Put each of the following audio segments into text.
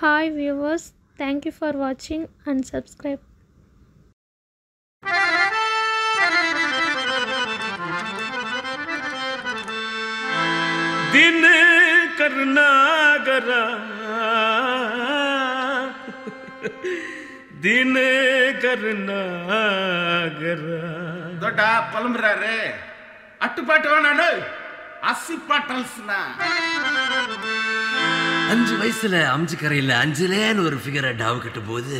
Hi viewers, thank you for watching and subscribe. दिन करना गरा दिन करना गरा ದೊಡ್ಡ ಪಲಂಬ್ರಾರೆ ಅಟ್ಟುಪಾಟು ನಾಡು அசி பாட்டல்ஸ்னா 5 வயசுல அம்ஜி கரையில அஞ்சலேன்னு ஒரு ஃபிகரை டாவு கட்டும் போது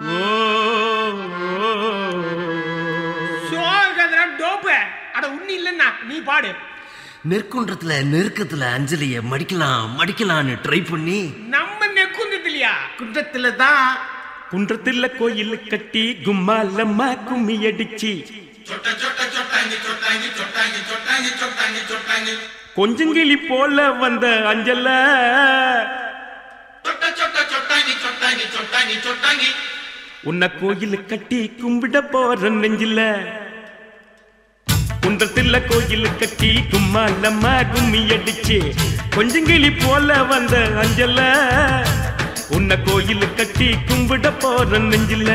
டோப்பு அட உண்ணி இல்லன்னா நீ பாடு. நெற்குன்றத்துல நெருக்கத்துல அஞ்சலிய மடிக்கலாம்னு ட்ரை பண்ணி நம்ம நெக்குந்ததுலையா குன்றத்துல தான் குன்றத்துல கோயில் கட்டி கும்மாலம்மா கும்மி அடிச்சு கொஞ்சங்கிளி போல வந்த அஞ்சல உன்னை கோயில் கட்டி கும்பிட போற நெஞ்சில குன்றத்துல கோயில் கட்டி கும்மாலம்மா கும்மி அடிச்சு கொஞ்சங்கிளி போல வந்த அஞ்சல உன்னை கோயில் கட்டி கும்பிட போற நெஞ்சில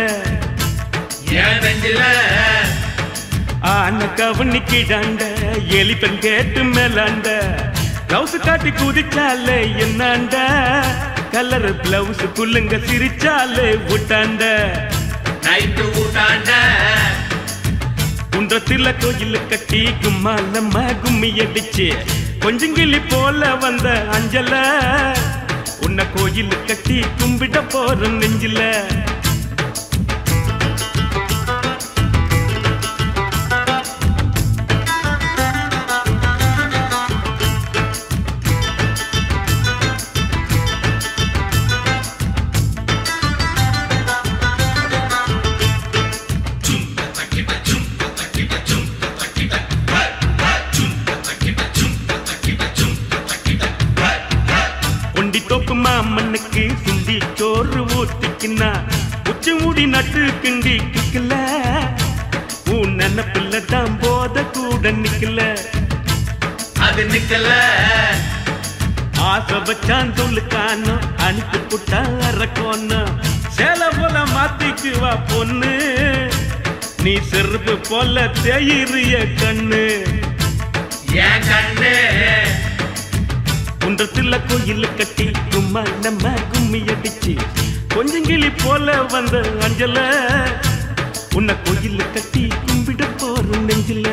ஆன கவனிக்கிடாண்ட எலிப்பன் கேட்டு மேலாண்ட பிளவுஸ் காட்டி குதிச்சாலே என்னாண்ட கலர் பிளவுஸ் புல்லுங்க சிரிச்சாலே விட்டாண்ட நைட்டு ஊட்டாண்ட குன்றத்துல கோயில் கட்டி கும்மாலம்மா கும்மி அடிச்சு கொஞ்சங்கிளி போல வந்த அஞ்சல உன்னை கோயில் கட்டி கும்பிட போற நெஞ்சில தோப்பு மாமண்ணுக்கு சுண்டி சோறு ஊத்திக்கினா உச்சி மூடி நட்டு கிண்டி கிக்கல உன் நினப்பில்ல தான் போத கூட நிக்கல அது நிக்கல ஆசை வச்சான் துளுக்கானோ அனுப்பி புட்டா அரக்கோன்னு சேல போல மாத்திக்குவா பொண்ணு நீ செருப்பு போல தேயிறிய கண்ணு ஏன் கண்ணு குன்றத்துல கோயில் கட்டி கும்மாலம்மா கும்மி அடிச்சு கொஞ்சங்கிளி போல வந்த அஞ்சல உன்னை கோயில் கட்டி கும்பிட போற நெஞ்சில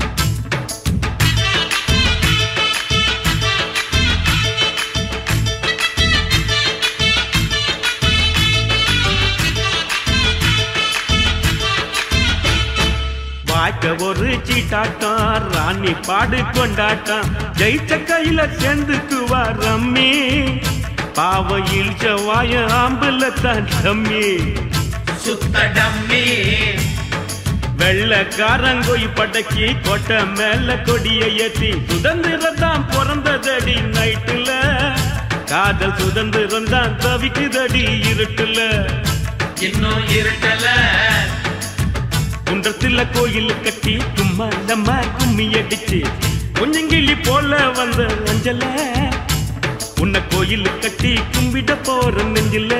வாய்க்க ஒரு சீட்டாட்டம் ராணி பாடு கொண்டாட்டம் ஜெயிச்ச கையில சேர்ந்துக்குவா ரம்மி பாவ இழிச்ச வாய ஆம்புல தான் டம்மி சுத்த டம்மி வெள்ளக்காரங்கோய் படக்கி கொட்டை மேல கொடிய ஏத்தி சுதந்திரம் தான் பிறந்ததடி நைட்டுல காதல் சுதந்திரம் தான் தவிக்குதடி இருட்டுல இன்னும் இருட்டல குன்றத்துல கோயில் கட்டி கும்மாலம்மா கும்மி அடிச்சு கொஞ்சங்கிளி போல வந்த அஞ்சல உன்னை கோயில் கட்டி கும்பிட போற நெஞ்சில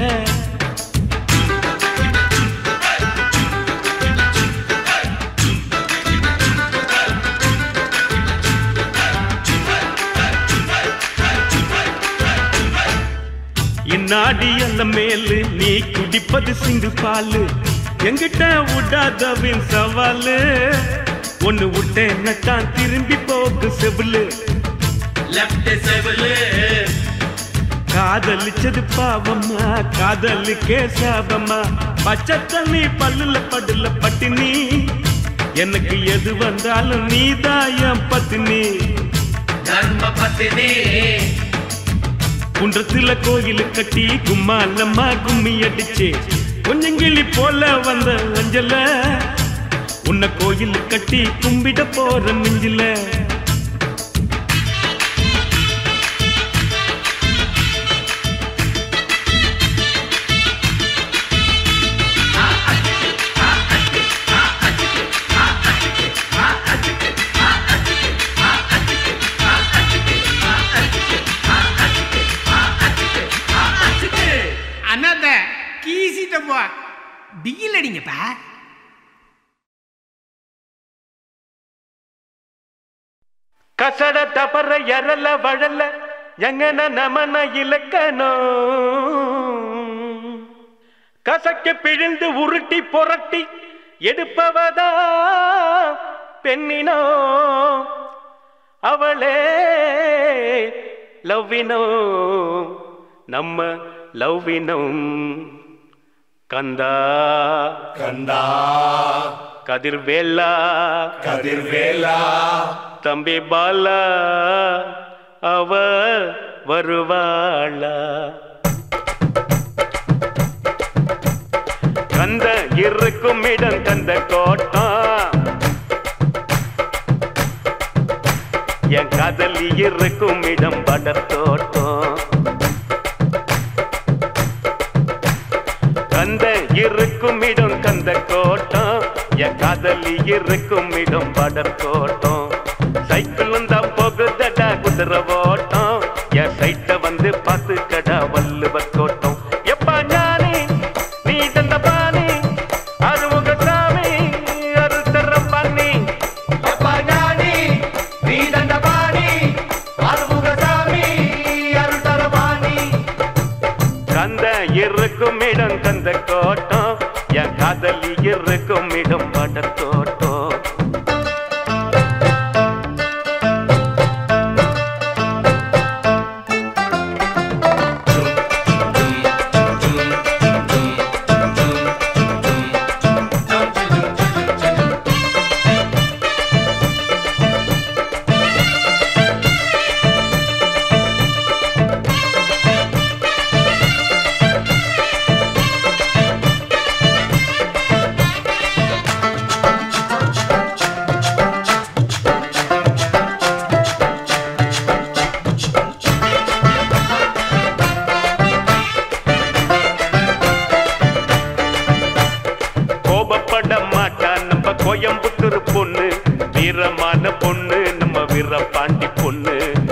இந்நாடி அல்ல மேலு நீ குடிப்பது சிங்கு பாலு எங்கிட்ட விடாதவின் சவாலு ஒன்னு விட்டேன்னு தான் திரும்பி போக்கு செவிலு லெஃப்ட் செவலு காதலிச்சது பாவம்மா காதலுக்கே சாபம்மா பச்சை தண்ணி பல்லுல படுல பட்டினி எனக்கு எது வந்தாலும் நீதாயம் பத்தினி தர்ம பத்தினி குன்றத்துல கோயில் கட்டி கும்மாலம்மா கும்மி அடிச்சு கொஞ்சங்கிளி போல வந்த அஞ்சல உன்னை கோயில் கட்டி கும்பிட போற நெஞ்சில Hey! வீசிட்டப்பா டிகில் அடிங்கப்பா. கசட தபர எரல வழல எங்கன நமன இலக்கணோ கசக்க பிழிந்து உருட்டி புரட்டி எடுப்பவதா பெண்ணினோ அவளே லவ்வினோ நம்ம லவ்வினம் கந்தா கந்தா கதிர்வேலா கதிர்வேலா தம்பி பாலா அவ வருவாளா கந்த இருக்கும் இடம் கந்த கோட்டம் என் காதலி இருக்கும் இடம் படர் தோட்டம் கந்த இருக்கும் இடம் கந்த கோட்டம் என் காதலி இருக்கும் இடம் படர் தோட்டம் சைக்கிள் வந்தா போகுதடா குதிரை ஓட்டம் என் சைட்ட வந்து பார்த்து கடா வள்ளுவர் கோட்டம் எப்பா ஞானி நீ தந்த பாணி அருமுக சாமி அருத்தரம் பண்ணி எப்பா ஞானி நீ தந்த பாணி அருமுக சாமி அருள்தரபாணி கந்த இருக்கும் இடம் கந்த கோட்டம் என் காதலி இருக்கும் இடம் படர் தோட்டம் கோயம்புத்தூர் பொண்ணு வீரமான பொண்ணு நம்ம வீரபாண்டி பொண்ணு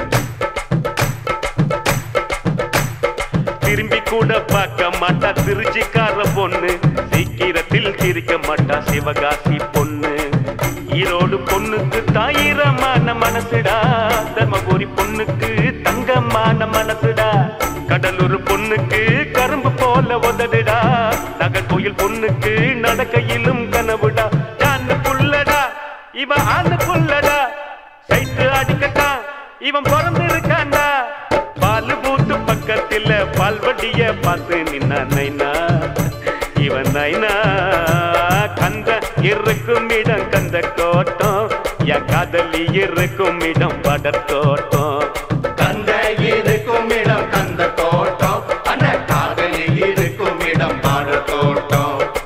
திரும்பி கூட பார்க்க மாட்டா திருச்சிக்கார பொண்ணு சீக்கிரத்தில் சிரிக்க மாட்டா சிவகாசி பொண்ணு ஈரோடு பொண்ணுக்கு தாயிரமான மனசுடா தர்மபுரி பொண்ணுக்கு தங்கமான மனசுடா கடலூர் பொண்ணுக்கு கரும்பு போல உதடுடா நகர்கோயில் பொண்ணுக்கு நடக்கையிலும் கனவுடா புள்ளடா இவன் ஆண்டு புள்ளடா சைட்டு அடிக்கட்டான் இவன் பிறந்திருக்காண்டா பால் பூத்து பக்கத்தில் பால்வடிய பார்த்து நின்னா நைனா இவன் நைனா கந்த இருக்கும் இடம் கந்த கோட்டம் என் காதலி இருக்கும் இடம் படர் தோட்டம் கந்த இருக்கும் இடம் கந்த கோட்டம் அந்த காதலி இருக்கும் இடம் பாடர் தோட்டம்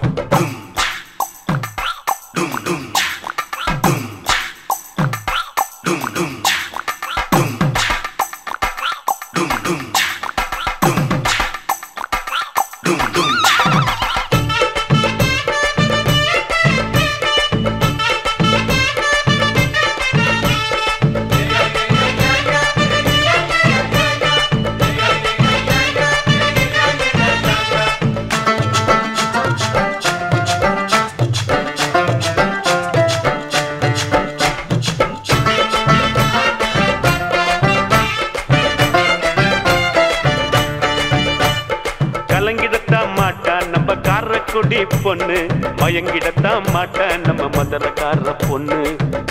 குடி பொண்ணு மயங்கிடத்தான் மாட்டேன் நம்ம மதுரக்கார பொண்ணு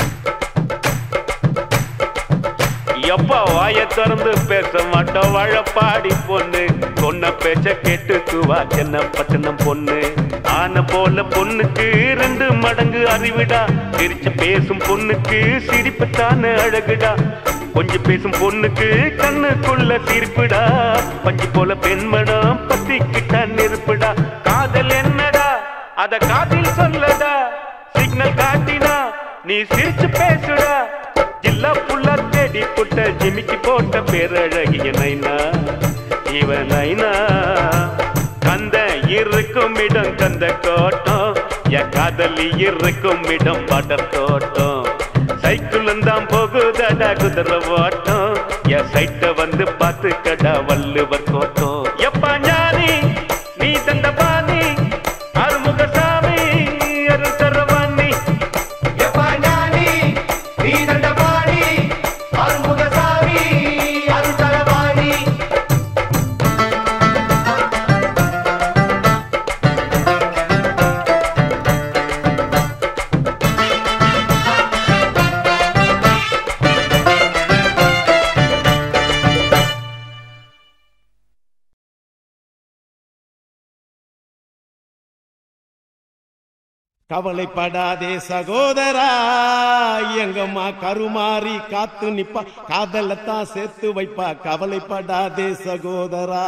எப்பா வாய திறந்து பேச மாட்டோம் வாழப்பாடி பொண்ணு சொன்ன பேச்ச கேட்டுக்குவா சென்ன பட்டணம் பொண்ணு ஆன போல பொண்ணுக்கு 2 மடங்கு அறிவிடா சிரிச்சு பேசும் பொண்ணுக்கு சிரிப்புத்தான அழகுடா கொஞ்சம் பேசும் பொண்ணுக்கு கண்ணுக்குள்ள சிரிப்புடா பஞ்சு போல பெண்மணம் பத்திக்கிட்ட நெருப்புடா காதல் என்னடா அத காதில் சொல்லடா சிக்னல் காட்டினா நீ சிரிச்சு பேசுடா ஜில்லா புல்லா தேடி புட்ட ஜிமிக்கி போட்ட பேரழகிய நைனா இவன் நைனா கந்த இருக்கும் இடம் கந்த கோட்டம் என் காதலி இருக்கும் இடம் படர் தோட்டம் சைக்கிள் தான் போகுதடா குதிரை ஓட்டம் என் சைட்ட வந்து பார்த்து கடா வள்ளுவர் கோட்டம் எப்பா ஞானி நீ தந்த பாணி கவலைப்படாதே சகோதரா, எங்கம்மா கருமாறி காத்து நிப்பா, காதலத்தான் சேர்த்து வைப்பா. கவலைப்படாதே சகோதரா,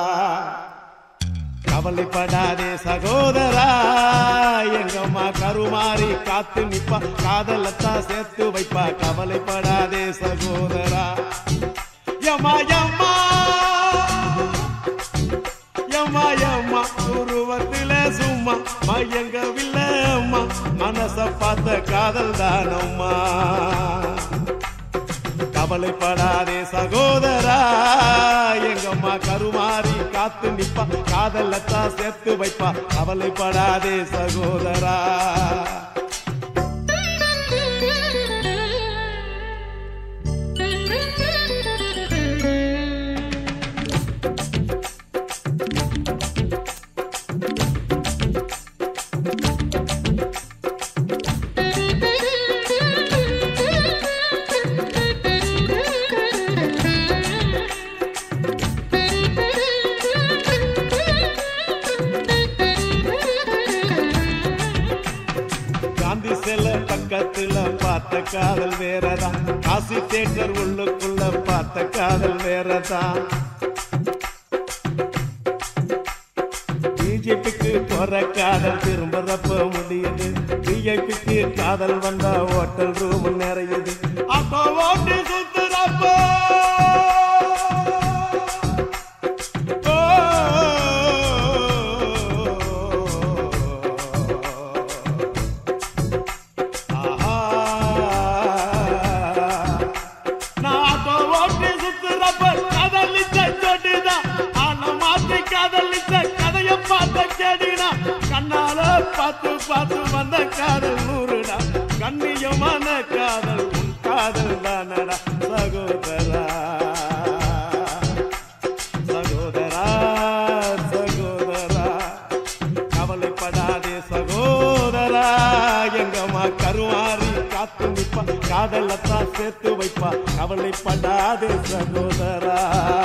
கவலைப்படாதே சகோதரா, எங்கம்மா கருமாறி காத்து நிப்பா, காதலத்தான் சேர்த்து வைப்பா. கவலைப்படாதே சகோதரா. யம்மா யம்மா யம்மா யம்மா உருவத்தில சும்மா மயங்கவில்லை அம்மா, மனச பார்த்த காதல் தானம்மா. கவலைப்படாதே சகோதரா, எங்கம்மா கருமாறி காத்து நிப்பா, காதலத்தான் சேர்த்து வைப்பா. கவலைப்படாதே சகோதரா. பக்கத்துல பார்த்த காதல் வேறதான், காசி தேட்டர் உள்ளுக்குள்ள பார்த்த காதல் வேறதான். பிஜேபிக்கு போற காதல் திரும்பறப்ப முடியுது, பிஜேபிக்கு காதல் வந்தா ஹோட்டல் ரூம் நிறையுது. அப்போ ஓட்டு சுத்துறப்ப பார்த்து பார்த்து வந்த காதல் நூறுடா, கண்ணியமான காதல் உன் காதல் தானடா சகோதரா. சகோதரா சகோதரா, கவலைப்படாதே சகோதரா, எங்கம்மா கருமாறி காத்து நிப்பா, காதலத்தான் சேர்த்து வைப்பா. கவலைப்படாதே சகோதரா.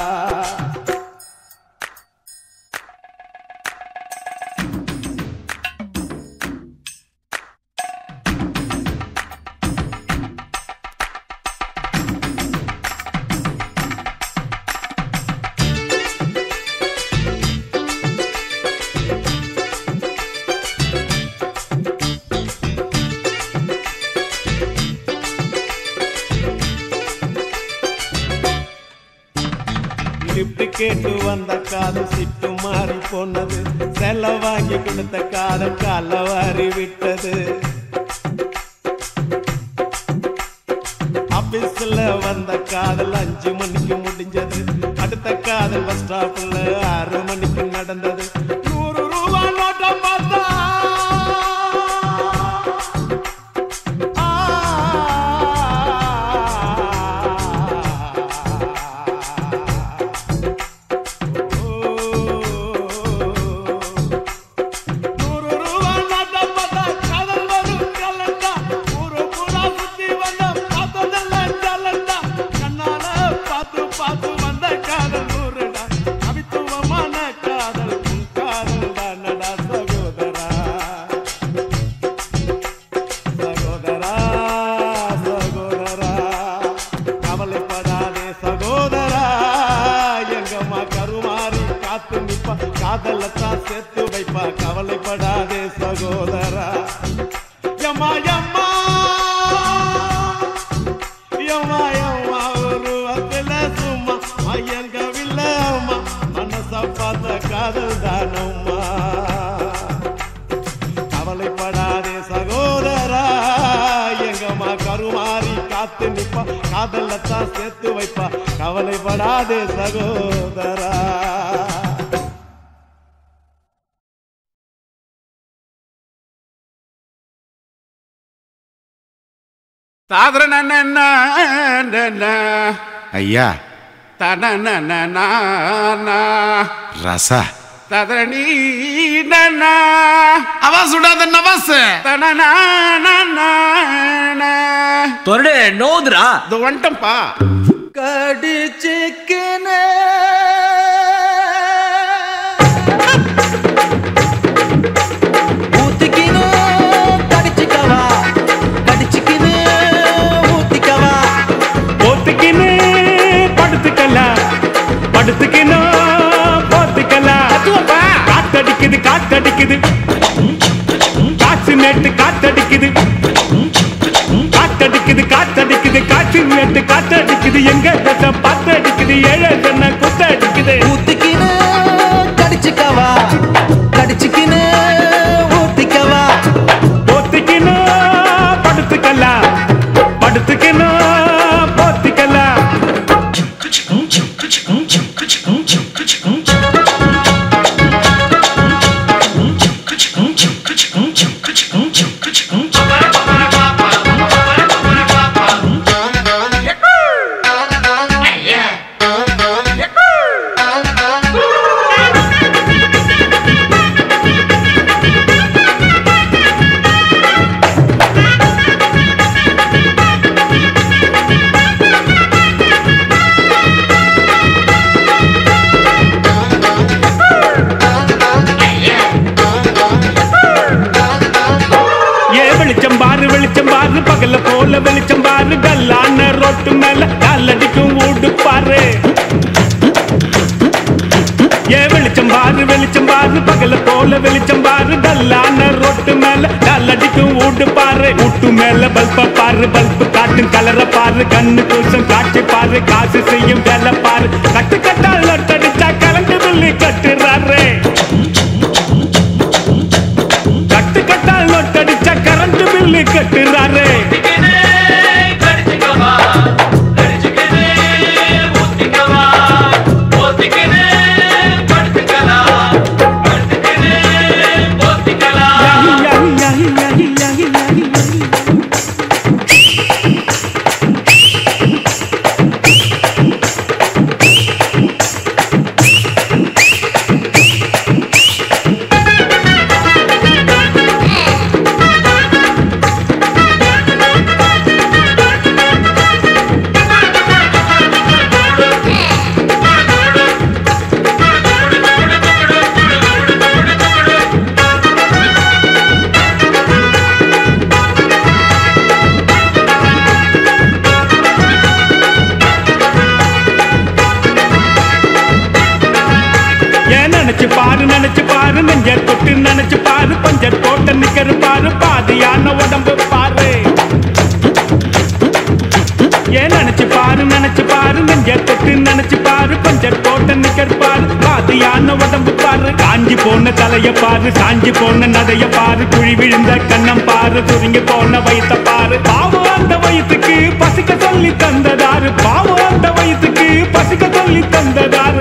கேட்டு வந்த காதல் சிட்டு மாறி போனது, செல்ல வாங்கி கொடுத்த காதல் கால வாரி விட்டது. ஆபீஸ்ல வந்த காதல் 5 மணிக்கு முடிஞ்சது, அடுத்த காதல் பஸ் ஸ்டாப்ல 6 மணிக்கு நடந்தது. 100 ரூபாய் நோட்டை பார்த்தா காதலத்தான் சேர்த்து வைப்பா. கவலைப்படாதே சகோதரா. யம்மா யம்மா யம்மா யம்மா உருவத்தில சும்மா மயங்கவில்லை அம்மா, மனச பார்த்த காதல் தானம்மா. கவலைப்படாதே சகோதரா, எங்கம்மா கருமாறி காத்து நிப்பா, காதலத்தான் சேர்த்து வைப்பா. கவலைப்படாதே சகோதரா. ஐயா ரசா அவா சுடாத நவாஸ் தொரடே நோதுரா இது வந்துட்டம்பா. கடிச்சிக்கினே ஊத்திக்கினோ கடி ஏ வெளிச்சம் பாரு பகல போல வெளிச்சம் பாரு டல்லான ரோட்டு மேல டல்லடிக்கும் ஊட்டு பாரு ஊட்டு மேல பல்ப பாரு பல்பு காட்டும் கலர பாரு கண்ணு கூசம் காட்சி பாரு காசு செய்யும் வேலை பாரு கட்டு கட்டால் லொட்டடிச்சா கரண்ட் பில்லு கட்டுறாரு கட்டு கட்டால் லொட்டடிச்சா கரண்ட் பில்லு கட்டுறாரு நினைச்சு பாரு நெஞ்ச தொட்டு நினைச்சு பாரு பஞ்சர் போட்ட நிக்கரு பாரு பாதியான உடம்பு பாரு ஏன் நினைச்சு பாரு நெஞ்ச தொட்டு நினைச்சு பாரு பஞ்சர் போட்ட நிக்கரு பாரு பாதியான உடம்பு பாரு காஞ்சி போன தலைய பாரு சாஞ்சி போன நதைய பாரு குழி விழுந்த கண்ணம் பாரு சுருங்கி போன வயித்த பாரு பாவம் அந்த வயிற்றுக்கு பசிக்க சொல்லி தந்ததாரு பாவம் அந்த வயிற்றுக்கு பசிக்க சொல்லி தந்ததாரு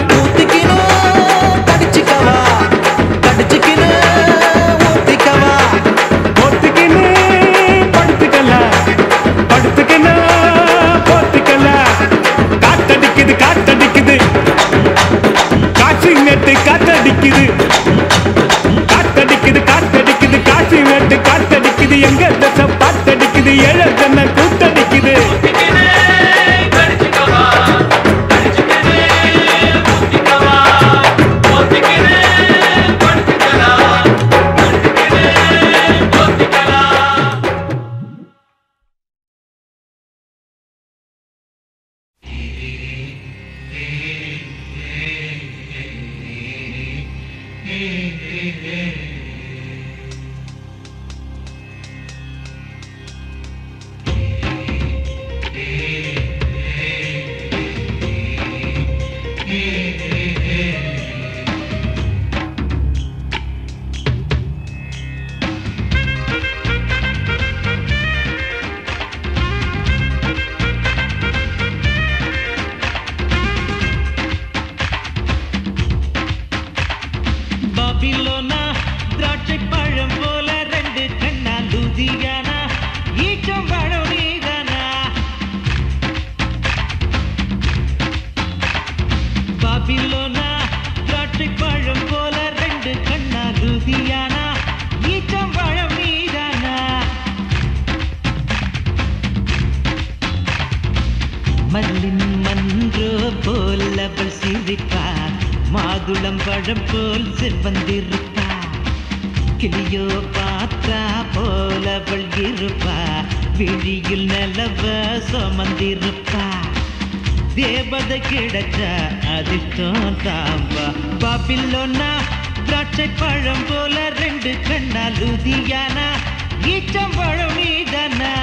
காத்தடிக்குது காசி வெட்டு காத்தடிக்குது எங்க தசை பாத்தடிக்குது ஏழை தன்னை கூத்தடிக்குது மாதுளம் பழம் போல் சிவந்திருப்பா கிளியோ பார்த்தா போல அவள் இருப்பா விழியில் நிலவ சுமந்திருப்பா தேவதை கிடைச்ச அதிர்ஷ்டம் தாம்பா பாபிலோனா திராட்சை பழம் போல ரெண்டு கண்ணா லூதியானா ஈச்சம் பழம் நீதானா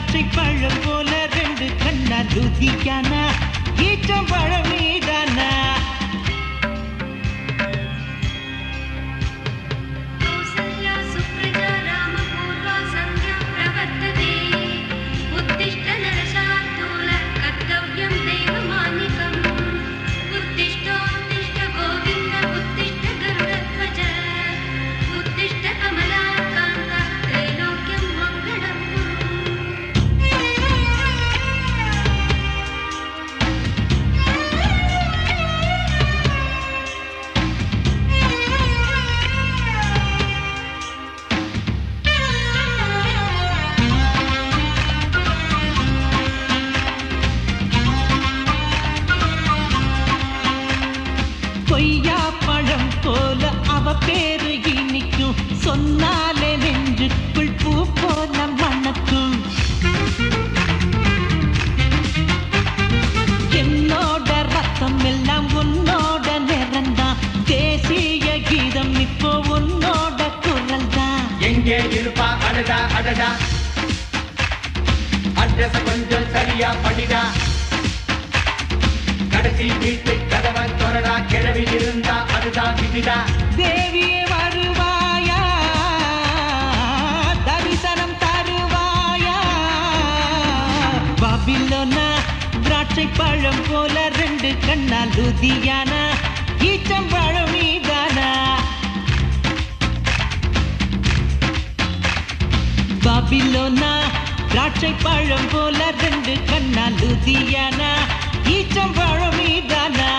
திராட்சை பழம் போல ரெண்டு கண்ணா லுதியானா ஈச்சம் பழம் மீதானா பேரு இனிக்கும் சொன்னாலே நெஞ்சுக்குள் பூ போல மணக்கும் என்னோட ரத்தம் எல்லாம் உன்னோட நிறந்தான் தேசிய கீதம் இப்போ உன்னோட குரல் தான் எங்கே இருப்பா அடடா அடடா அட்ரஸ் கொஞ்சம் சரியா படிடா கடைசி வீட்டு கதவை தொடரா கிழவி இருந்தா அதுதான் விதிடா தேவியே வருவாயா தரிசனம் தருவாயா பாபிலோனா திராட்சை பழம் போல ரெண்டு கண்ணா லுதியானா ஈச்சம் பழம் மீதானா பாபிலோனா திராட்சை பழம் போல ரெண்டு கண்ணா லுதியானா ஈச்சம் பழம் மீதானா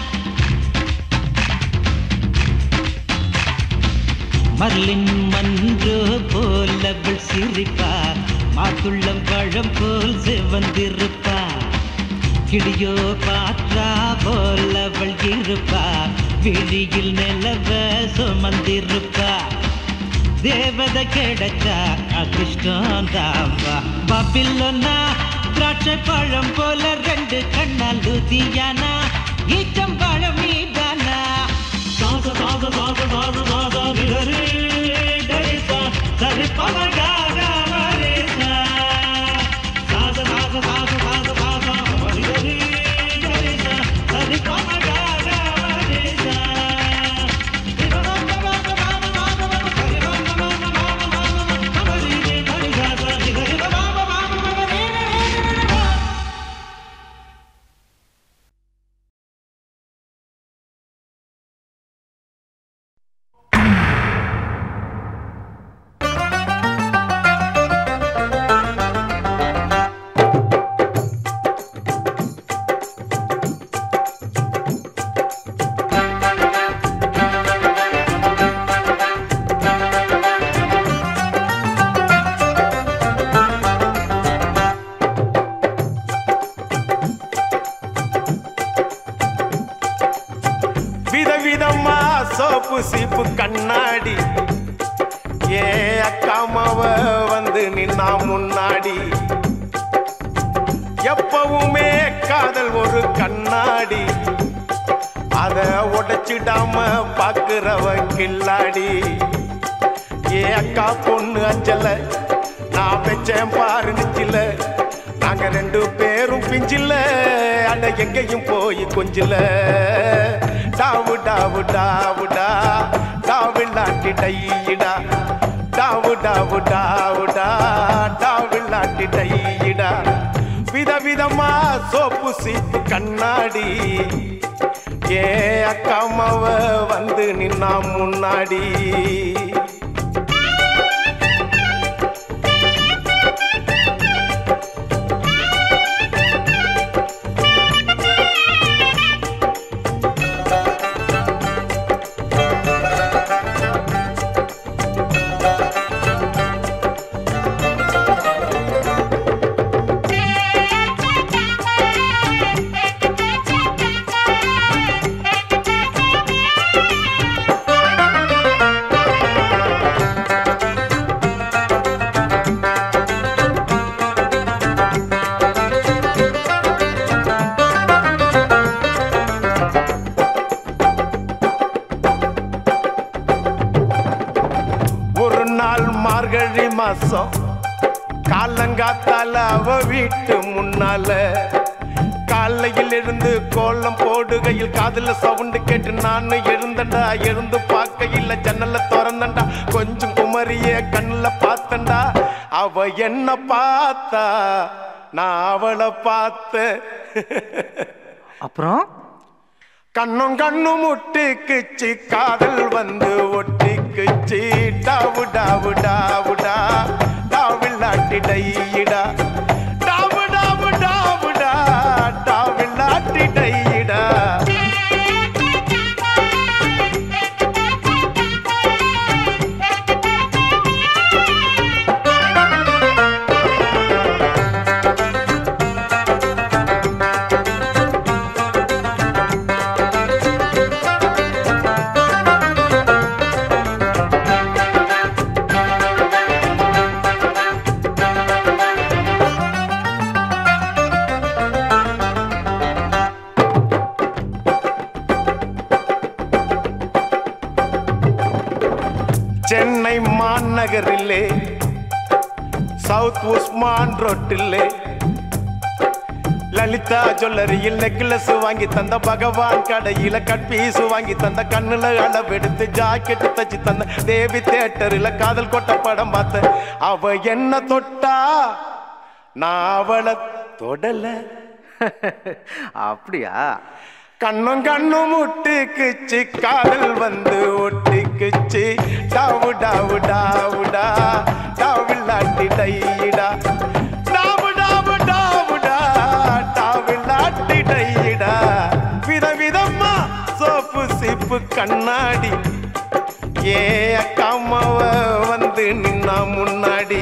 மர்லின் மன்றோ போலவள் சிரிப்பா மாதுளம் பழம் போல் செவந்திருப்பா கிளியோ பாற்றா போலவள் இருப்பா விழியில் நிலவ சுமந்திருப்பா தேவதை கிடைச்சா அதிர்ஷ்டம் தாம்பா பாபிலோனா திராட்சை பழம் போல ரெண்டு கண்ணா லுதியானா ஈச்சம் பழம் மீதானா சாச சாச சாச சாச சாச நிகரே டரிசா சரி பமகாரா மரேசா சாச சாச சாச சாச சாச நிகரே டரிசா சரி பமகாரா மரேசா விதவிதமா சோப்பு சீப்பு கண்ணாடி ஏ அக்காமாவ வந்து நின்னா முன்னாடி எப்பவுமே காதல் ஒரு கண்ணாடி அத உடைச்சிடாம பாக்குறவ கில்லாடி ஏ அக்கா பொண்ணு அஞ்சல நான் வச்சேன் பாரு நிச்சில நாங்க ரெண்டு பேரும் பிஞ்சில அட எங்கேயும் போய் கொஞ்சில டாவு டாவு டாவுடா டாவில்லாட்டி டையிடா டாவு டாவு டாவுடா டாவில்லாட்டி டையிடா விதவிதமா சோப்பு சீப்பு கண்ணாடி ஏ அக்காமாவ வந்து நின்னா முன்னாடி காலங்காத்தால அவ வீட்டு முன்னால காலையில் எழுந்து கோலம் போடுகையில் காதுல சவுண்டு கேட்டு நானு எழுந்தண்டா. எழுந்து பார்க்கையில் ஜன்னல திறந்தண்டா. கொஞ்சம் குமரிய கண்ணுல பார்த்தண்டா. அவ என்ன பார்த்தா, நான் அவளை பார்த்த. அப்புறம் கண்ணும் கண்ணும் முட்டிக்குச்சு, காதல் வந்து ஒட்டிக்குச்சு. டாவு டாவு டாவுடா டாவில்லாட்டி டையிடா. டாவு டாவு டாவுடா டாவில்லாட்டி டையிடா. சென்னை மாநகரிலே சவுத் உஸ்மான் ரோட்டிலே லலிதா ஜுவல்லரியில் நெக்லஸ் வாங்கி தந்த, பகவான் கடையில கட் பீஸ் வாங்கி தந்த, கண்ணுல அளவெடுத்து ஜாக்கெட்டு தச்சு தந்த, தேவி தியேட்டரில் காதல் கொட்ட படம் பார்த்த. அவ என்ன தொட்டா, நான் அவளை தொடல. அப்படியா? கண்ணும் கண்ணும் முட்டிக்குச்சு, காதல் வந்து ஒட்டிக்குச்சு. டாவு டாவு டாவுடா டாவில்லாட்டி டையிடா. டாவு டாவு டாவுடா டாவில்லாட்டி டையிடா. விதவிதமா சோப்பு சீப்பு கண்ணாடி, ஏ அக்காமாவ வந்து நின்னா முன்னாடி.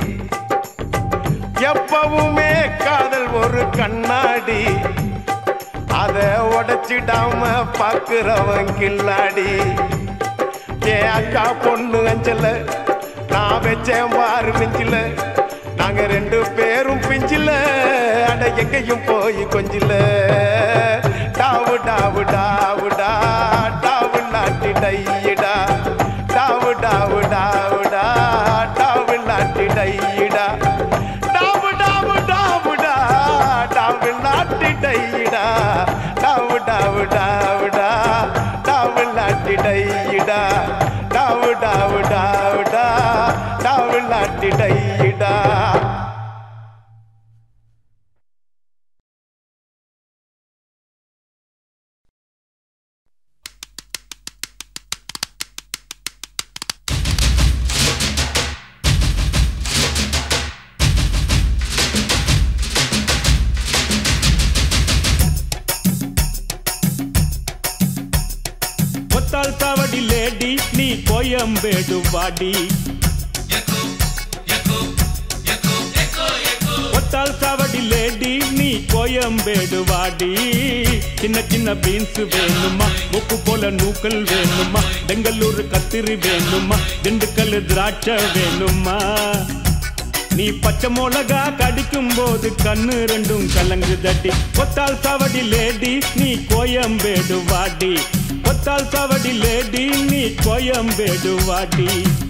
எப்பவுமே காதல் ஒரு கண்ணாடி, அத உடைச்சிடாம பாக்குறவன் கில்லாடி. என் அக்கா பொண்ணு அஞ்சல, நான் வச்சேன் பாரு மிஞ்சில. நாங்க ரெண்டு பேரும் பிஞ்சில, அட எங்கேயும் போய் கொஞ்சில. டாவு டாவு டாவுடா டாவில்லாட்டி டையிடா. டாவு டாவு டாவுடா டாவில்லாட்டி டையிடா. டாவு டாவு டாவுடா டாவில்லாட்டி டையிடா. டாவு டாவு டாவுடா டாவில்லாட்டி டையிடா. டாவு டாவு டாவுடா டாவில்லாட்டி டையிடா. சாவடி லேடி நீ கோயம்பேடு வாடி. ஒத்தால் சாவடி லேடி நீ கோயம்பேடு வாடி. சின்ன சின்ன பீன்ஸ் வேணுமா, உப்பு போல நூக்கல் வேணுமா, பெங்களூர் கத்திரி வேணுமா, திண்டுக்கல் திராட்சை வேணுமா. நீ பச்சை மிளகா கடிக்கும் போது கண்ணு ரெண்டும் கலங்கு தட்டி. ஒத்தால் சாவடி லேடி நீ கோயம்பேடு வாடி. ஒத்தால் சாவடி லேடி நீ கோயம்பேடு வாடி.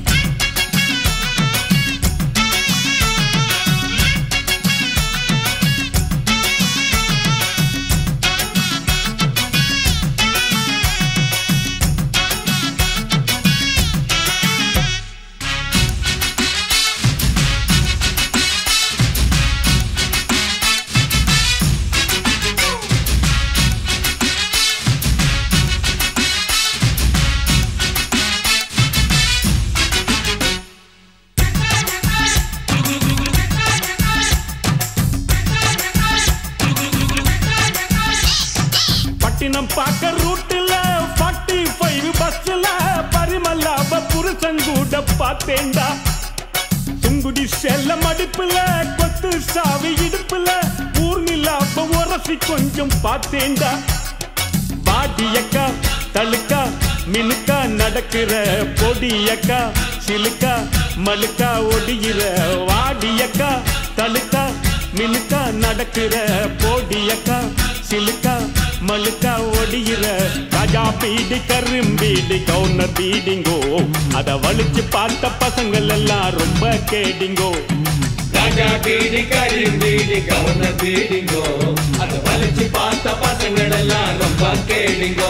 பாக்க ரூட்டுல 45 பஸ்ல பரிமல்லாப புருஷங்கூட பார்த்தேண்டா. சுங்குடி செல்ல மடிப்புல கொத்து சாவி இடுப்புல ஊர்நிலாப உரசி கொஞ்சம் பார்த்தேண்டா. பாடியக்கா தழுக்கா மினுக்கா நடக்கிற பொடியக்கா சிலுக்கா மலுக்கா ஒடிகிற. வாடியக்கா தழுக்கா மினுக்கா நடக்கிற பொடியக்கா சிலுக்கா மலுக்கா ஒடிகிற. ராஜா பீடி கரும்பீடி கவுனர் பீடிங்கோ, அத வலிச்சு பார்த்த பசங்கள் எல்லாம் ரொம்ப கேடிங்கோ. ராஜா பீடி கரும்பீடி கவன பீடிங்கோ அதை வலிச்சு பார்த்த பசங்கள் எல்லாம் ரொம்ப கேளுங்கோ.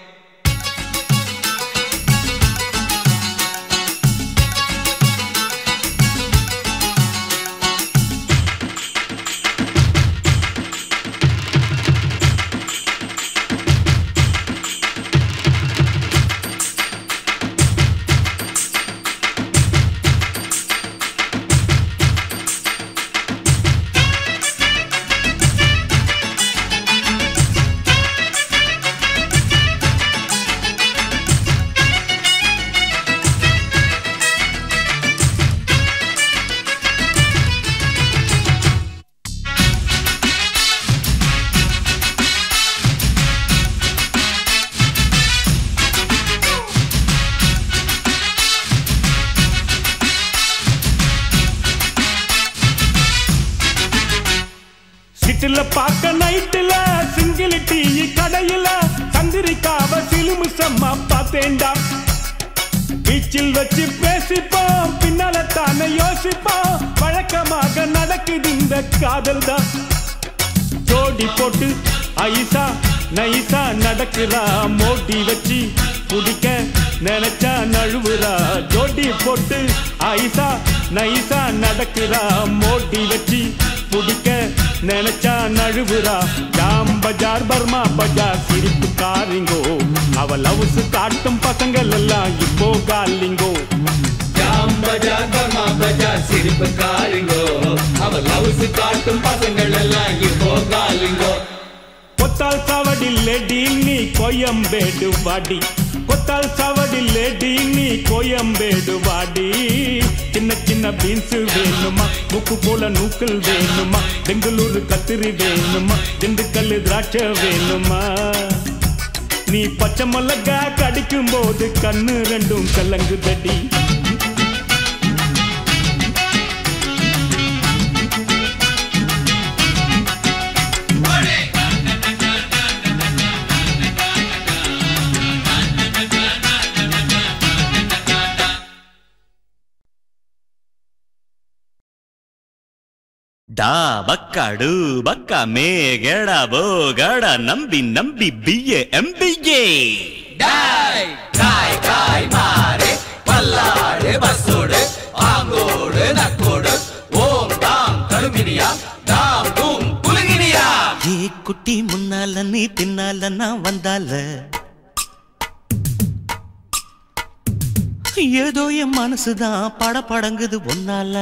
பார்க்க நைட்டுல சிங்கிள் டீ கடையில சந்திரிக்காவ சிலுமிசம்மா பார்த்தேன்டா. பீச்சில் வச்சு பேசிப்போம் பின்னால தானே யோசிப்போம் வழக்கமாக நடக்குது இந்த காதல் தான். ஜோடி போட்டு ஐசா நைசா நடக்கிறா மோடி வச்சு குடிக்க நினைச்சா நழுவுறா. ஜோடி போட்டு ஐசா நைசா நடக்கிறா மோடி வச்சு குடிக்க நினைச்சா நழுவுறா. ஜாம் பஜார் பர்மா பஜார் சிரிப்பு காரிங்கோ அவ லவ்ஸ் காட்டும் பசங்கள் எல்லாம் இப்போ காலிங்கோ. ஜாம் பஜார் பர்மா பஜார் சிரிப்பு காரிங்கோ அவ லவ்ஸ் காட்டும் பசங்கள் எல்லாம் இப்போ காலிங்கோ. கொத்தால் சாவடி லேடி நீ கோயம்பேடு வாடி. கொத்தால் சாவடி லேடி நீ கோயம்பேடு வாடி. சின்ன சின்ன பீன்ஸ் வேணுமா முக்கு போல நூக்கல் வேணுமா பெங்களூரு கத்திரி வேணுமா திண்டுக்கல் திராட்சை வேணுமா. நீ பச்சை மிளகா கடிக்கும் போது கண்ணு ரெண்டும் கலங்கு தடி. டா பக்காடு பக்கா மேகடா போகடா நம்பி நம்பி பிஏ எம்பிஏ. டாய் காய் காய் மாரே பல்லாடு பஸ்ஸோடு ஆங்கோடு நக்கோடு ஓம் தாம் கருமினியா தாம் தூம் குலுங்கினியா. ஏ குட்டி முன்னால நீ பின்னால நான் வந்தால ஏதோ என் மனசுதான் படபடங்குது ஒன்னால.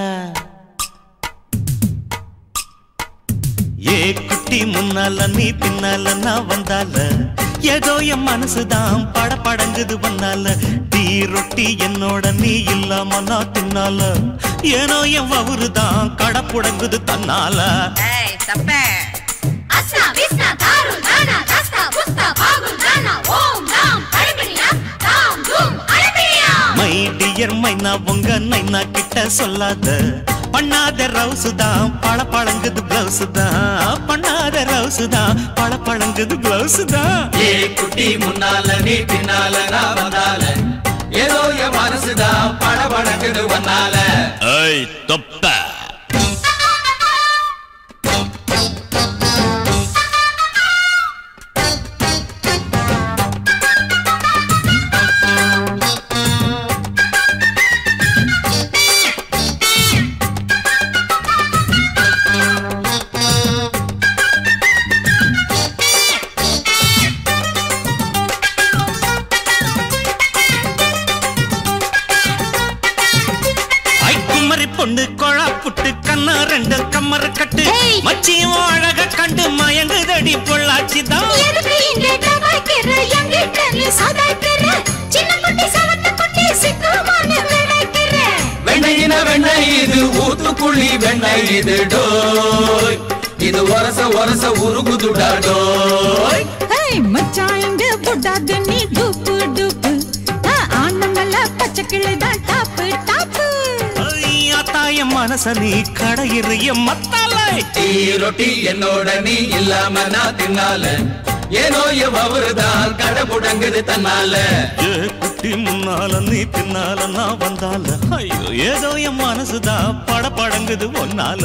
ஏ குட்டி முன்னால நீ பின்னால நான் வந்தால ஏதோ என் மனசுதான் படபடங்குது ஒன்னால. டீ ரொட்டி என்னோட நீ இல்லாம நான் தின்னால ஏனோ என் வவுறுதான் கடப்புடங்குது தன்னால. மை டியர் மைனா உங்க நைனா கிட்ட சொல்லாத பண்ணாத ரவுசுதான் பழ பழங்குது பிளவுஸ் தான். பண்ணாத ரவுசுதான் பழ பழங்குது பிளவுஸ் தான். ஏ குட்டி முன்னால நீ பின்னால நான் வந்தால ஏதோ என் மனசுதான் படபடங்குது வந்தால. ஐய் தொப்ப பொண்ணு கொழா புட்டு கண்ணா ரெண்டு கம்மர கட்டு மச்சியும் அழக கண்டு மயங்குதடி பொள்ளாச்சிதான். வெண்ணையின வெண்ணெய் இது ஊத்துக்குள்ளி வெண்ணெய் இது டோய் இது ஒரச ஒரச உருகுதுடா டோய். மச்சாங்க புடாத நீ டூப்பு டூப்பு ஆனமல்ல பச்சை கிளைதான் டாப்பு டாப்பு. தாய மனச நீ கடையிறிய மத்தால. டீ ரொட்டி என்னோட நீ இல்லாம நான் தின்னால ஏனோ எவ்வருதான் கடை முடங்குது தன்னால. குட்டி முன்னால நீ பின்னால நான் வந்தால ஐயோ ஏதோ என் மனசுதான் படபடங்குது ஒன்னால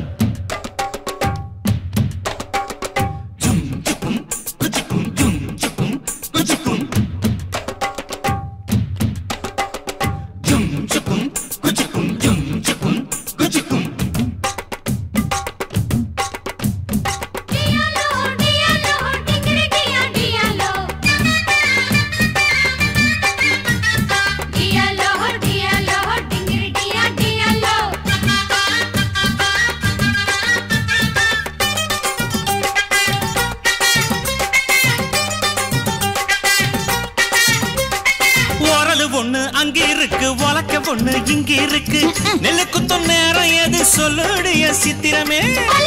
இங்க இருக்கு நெல்லு குத்தும் நேரம் எது சொல்லுடைய சித்திரமே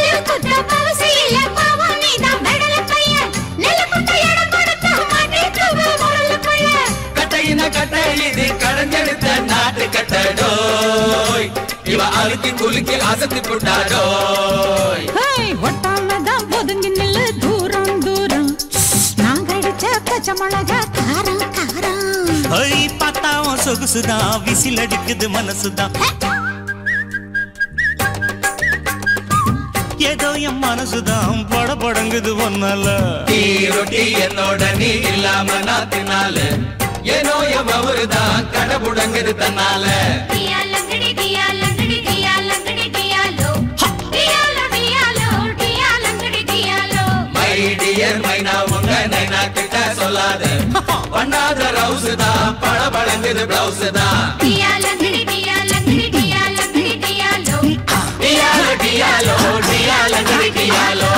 கட்டையின கட்டை இது கடைஞ்செடுத்த நாட்டு கட்டடோய் இவ அழுக்கி குலுக்கி அசத்தி புட்டாடோய் ஒட்டாமதான் ஒதுங்கி நில்லு தூரம் தூரம் நாங்க அடிச்ச பச்சை மிளகா காரம் காரம் பார்த்தாவும் சொகுசுதான் விசில் அடிக்குது மனசுதான் ஏதோ என் மனசுதான் படபடங்குது ஒன்னால ரொட்டி என்னோட நீ இல்லாம நான் தின்னால ஏனோ எவ்வருதான் கடபுடங்குது தன்னால மை டியர் மைனா உங்க நைனா கிட்ட சொல்லாத பண்ணாத ரவுஸ் தான் படபடங்குது பிளவுஸ் தான் டியாலோ டியாலோ டியாலோ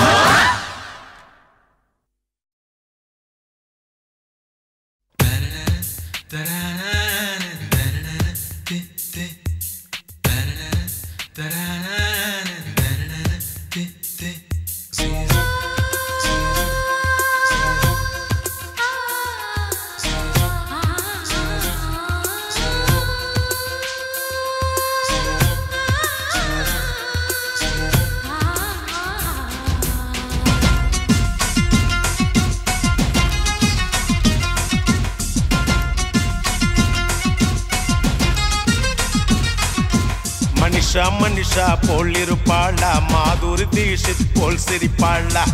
மனிஷா போல் இருப்பாளா மாதுரி தீஷித் போல் சிரிப்பாளா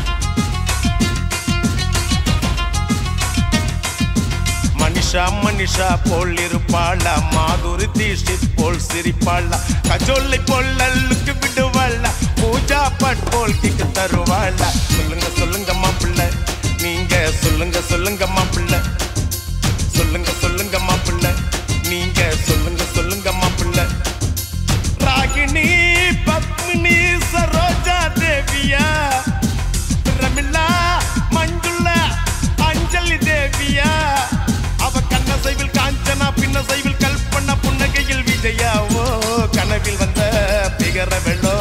மனிஷா போல் இருப்பாளா மாதுரி தீஷித் போல் சிரிப்பாளா கஜோலை போல் அல்லுக்கு விடுவாளா பூஜா பட் போல் கிக்கு தருவாளா சொல்லுங்க மாப்பிள்ளை நீங்க சொல்லுங்க மாப்பிள்ளை சொல்லுங்க மாப்பிள்ளை நீங்க சொல்லுங்க மாப்பிள்ளை ராகினி பத்மினி சரோஜா தேவியா ரமிளா மஞ்சுளா அஞ்சலி தேவியா அவ கண்ண சைவில் காஞ்சனா பின்ன சைவில் கல்பனா புன்னகையில் விஜயாவோ கனவில் வந்த பிகர வெள்ளோ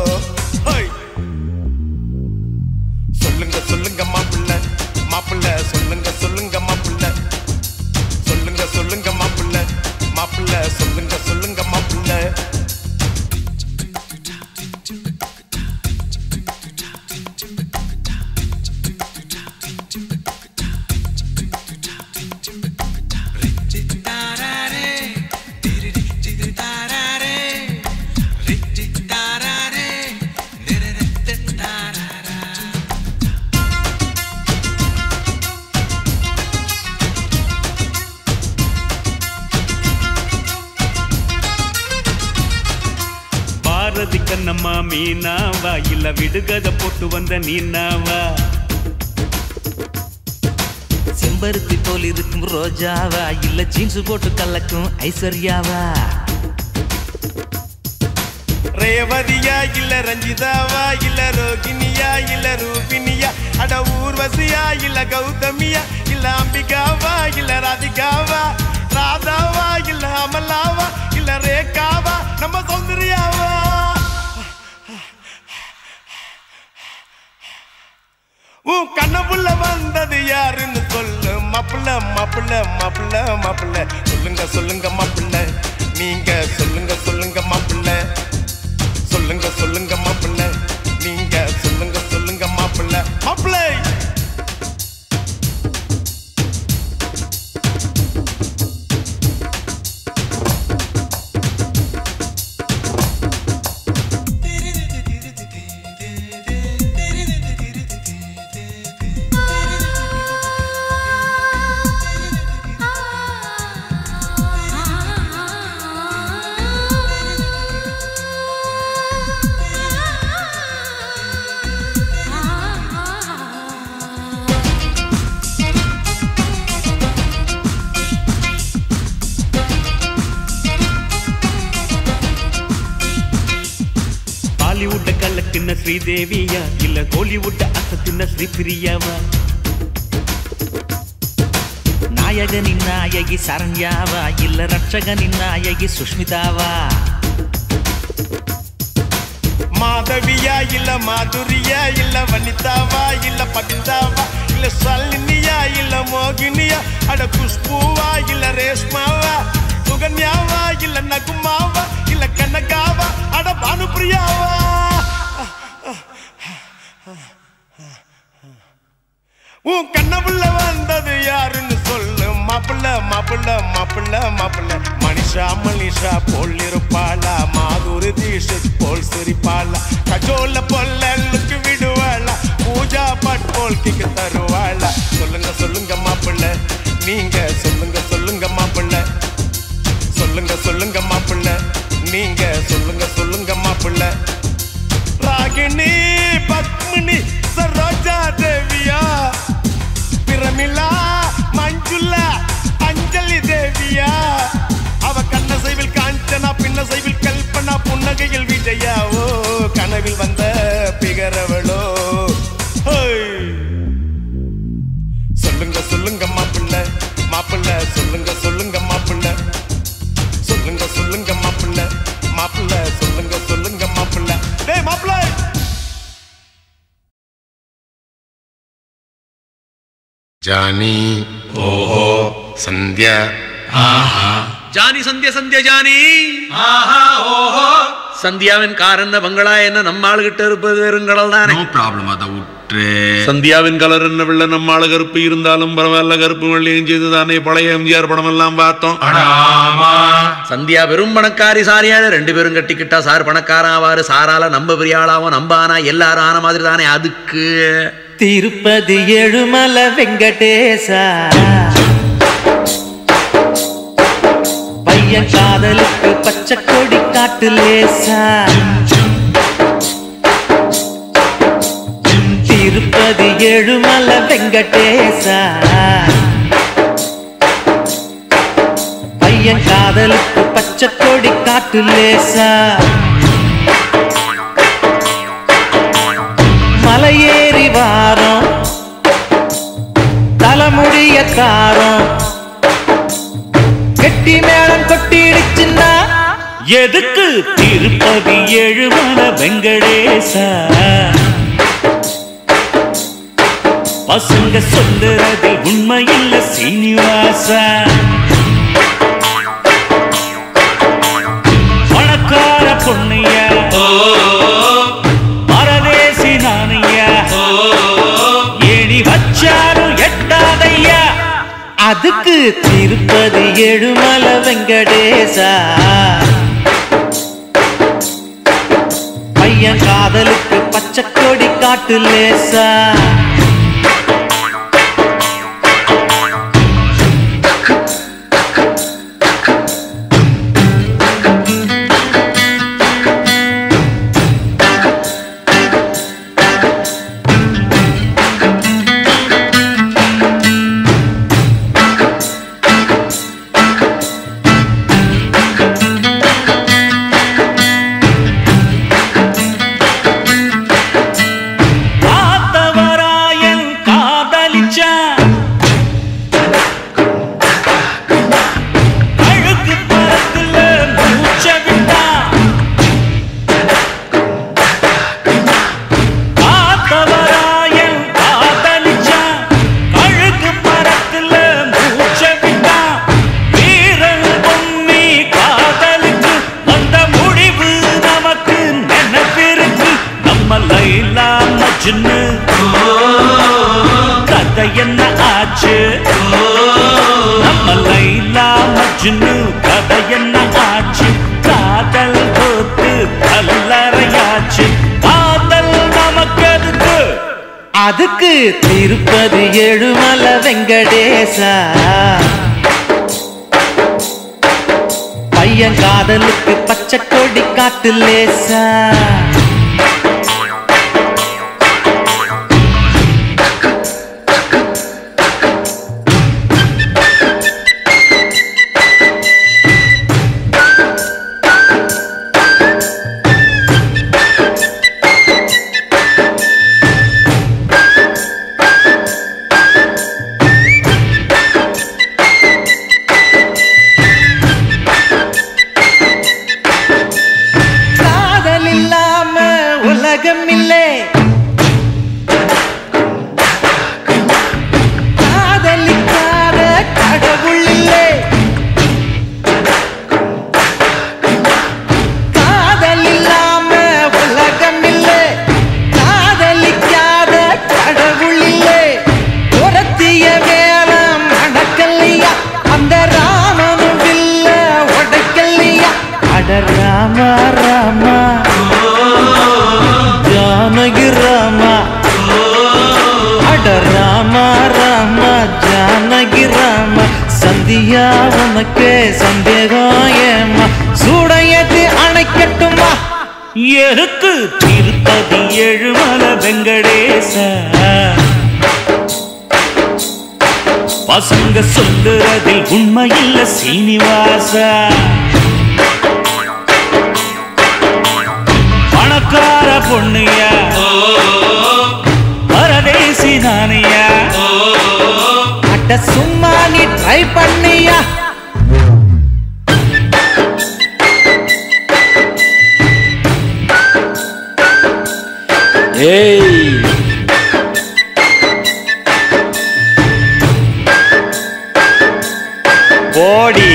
சொல்லுங்க மாப்பிள்ளை சொல்லுங்க மாப்பிள்ளை சொல்லுங்க மாப்பிள்ளை சொல்லுங்க மாப்பிள்ளை கண்ணம்மா மீனாவா இல்ல விடுகத போட்டு வந்த நீனாவா செம்பருத்தி போல் இருக்கும் ரோஜாவா இல்ல ஜீன்ஸ் போட்டு கலக்கும் ஐஸ்வர்யாவா ரேவதியா இல்ல ரஞ்சிதாவா இல்ல ரோகிணியா இல்ல ரூபினியா அட ஊர்வசியா இல்ல கௌதமியா இல்ல அம்பிகாவா இல்ல ராதிகாவா ராதாவா இல்ல அமலாவா இல்ல ரேகாவா நம்ம சௌந்தர்யாவா உன் கண்ணப்புள்ள வந்தது யாருன்னு சொல்லு மாப்பிள்ள சொல்லுங்க மாப்பிள்ள நீங்க சொல்லுங்க மாப்பிள்ள சொல்லுங்க மாப்பிள்ள நீங்க சொல்லுங்க மாப்பிள்ள கட்டின ஸ்ரீதேவியா இல்ல கோலிவுட் அசத்தின ஸ்ரீபிரியாவா? நாயகனின் நாயகி சரண்யாவா இல்ல ரட்சகனின் நாயகி சுஷ்மிதாவா? மாதவியா இல்ல மாதுரியா இல்ல வனிதாவா இல்ல பபிதாவா இல்ல சல்லினியா இல்ல மோகினியா அட குஷ்பூவா இல்ல ரேஷ்மாவா சுகன்யாவா இல்ல நகுமாவா இல்ல கனகாவா அட பானுப்ரியாவா? உன் கண்ணபுள்ள வந்தது யாருன்னு சொல்லு மாப்பிள்ள மாப்பிள்ள மாப்பிள்ள மாப்பிள்ள மனிஷா மனிஷா போல் இருப்பாளா மாதுரி தீஷத் போல் சிரிப்பாளா கஜோல போல லுக்கு விடுவாளா பூஜா பட் போல் கிக்கு தருவாளா? சொல்லுங்க சொல்லுங்க மாப்பிள்ள நீங்க சொல்லுங்க சொல்லுங்க மாப்பிள்ள சொல்லுங்க சொல்லுங்க மாப்பிள்ள நீங்க சொல்லுங்க சொல்லுங்க மாப்பிள்ள. ராகினி பத்மினி சரோஜா தேவியா பிரமிளா மஞ்சுளா அஞ்சலி தேவியா அவ கண்ணசைவில் காஞ்சனா பின்னசைவில் கல்பனா புன்னகையில் விஜயா ஓ கனவில் வந்த பிகரவளோ? சொல்லுங்க சொல்லுங்க மாப்பிள்ள மாப்பிள்ள சொல்லுங்க சொல்லுங்க மாப்பிள்ள சொல்லுங்க சொல்லுங்க மாப்பிள்ள மாப்பிள்ள சொல்லுங்க சொல்லுங்க மாப்பிள்ள. டேய் மாப்பிள்ள ஜானி ஓஹோ சந்தியா ஆஹா ஜானி சந்தியா சந்தியா ஜானி ஆஹா ஓஹோ சந்தியாவின் கார் என்ன பங்களா என்ன நம்ம ஆளுகிட்ட இருப்பது வெறுங்கடல் தானே. நோ ப்ராப்ளம், அதை விட்டு. சந்தியாவின் கலர் என்ன வெள்ள நம்ம ஆளு கருப்பு இருந்தாலும் பரவாயில்ல, கருப்பு வெள்ளையும் செய்து தானே பழைய எம்ஜிஆர் படம் எல்லாம் பார்த்தோம். சந்தியா வெறும் பணக்காரி சாரியால 2 பேரும் கட்டிக்கிட்டா சார் பணக்காரன் ஆவாரு, சாரால நம்ம பெரிய ஆளாவும் நம்ம ஆனா எல்லாரும் ஆன மாதிரி தானே. அதுக்கு திருப்பதி ஏழுமலை வெங்கடேசா பையன் காதலுக்கு பச்சை கொடி காட்டு லேசா. திருப்பதி ஏழுமலை வெங்கடேசா பையன் காதலுக்கு பச்சை கொடி காட்டு லேசா. மலையேறி வாரம் தலைமுடிய காரம் கெட்டி மேளம் கொட்டிடுச்சுன்னா எதுக்கு திருப்பதி ஏழுமலை வெங்கடேசா. பசங்க சொல்லுறது உண்மையில்ல சீனிவாசா. பணக்கார பொண்ணையா பரதேசி நானையா ஏணி வச்சாரும் எட்டாதையா. அதுக்கு திருப்பதி ஏழுமலை வெங்கடேசா பையன் காதலுக்கு பச்சை கொடி காட்டு லேசா. கதை என்ன ஆச்சு நம்ம லைலா மஜ்னு கதை என்ன ஆச்சு. காதல் போத்து கல்லறையாச்சு காதல் நமக்கு எதுக்கு. அதுக்கு திருப்பதி ஏழுமலை வெங்கடேசா பையன் காதலுக்கு பச்சை கொடி காட்டு லேசா. ராமா ராமா ஜானகி ராமா அட ராமா ராமா ஜானகி ராமா சந்தியா உனக்கே சந்தேகம் ஏமா சூடையது அணைக்கட்டுமா எருக்கு திருப்பதி ஏழுமலை வெங்கடேச பசங்க சொல்லுறதில் உண்மையில்ல சீனிவாசா பணக்கார பொண்ணுயா பரதேசி நானியா அட்ட சும்மா நீ ட்ரை பண்ணியா ஏய் போடி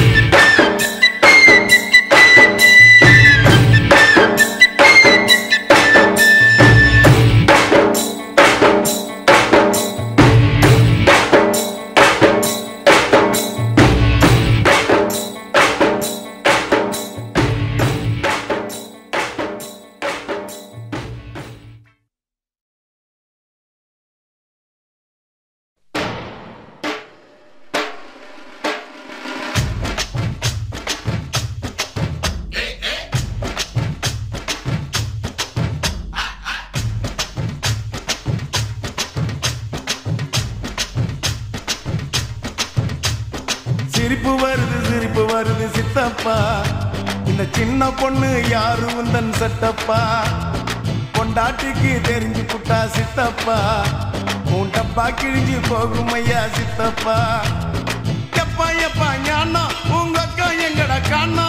சிரிப்பு வருது சித்தப்பா இந்த சின்ன பொண்ணு யாரு உந்தன் சட்டப்பா பொண்டாட்டிக்கு தெரிஞ்சு புட்டா சித்தப்பா உன் டப்பா கிழிஞ்சு போகும் ஐயா சித்தப்பா எப்பா எப்பா ஞானா உங்க அக்கா எங்கடா காணா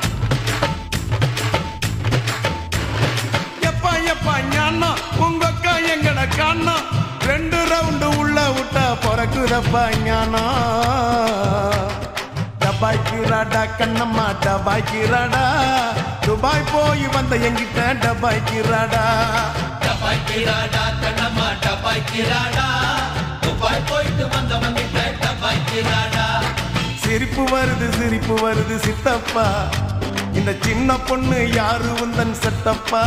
எப்பா எப்பா ஞானா உங்க அக்கா எங்கடா காணா 2 ரவுண்டு உள்ள விட்டா பிறக்குதப்பா ஞானா டபாய்க்கிறாடா கண்ணம்மா டபாய்க்கிறாடா துபாய் போய் வந்த எங்கிட்ட டபாய்க்கிறாடா டபாய்க்கிறாடா கண்ணம்மா டபாய்க்கிறாடா துபாய் போயிட்டு வந்தவங்கிட்ட டபாய்க்கிறாடா சிரிப்பு வருது சித்தப்பா இந்த சின்ன பொண்ணு யாரு உந்தன் சட்டப்பா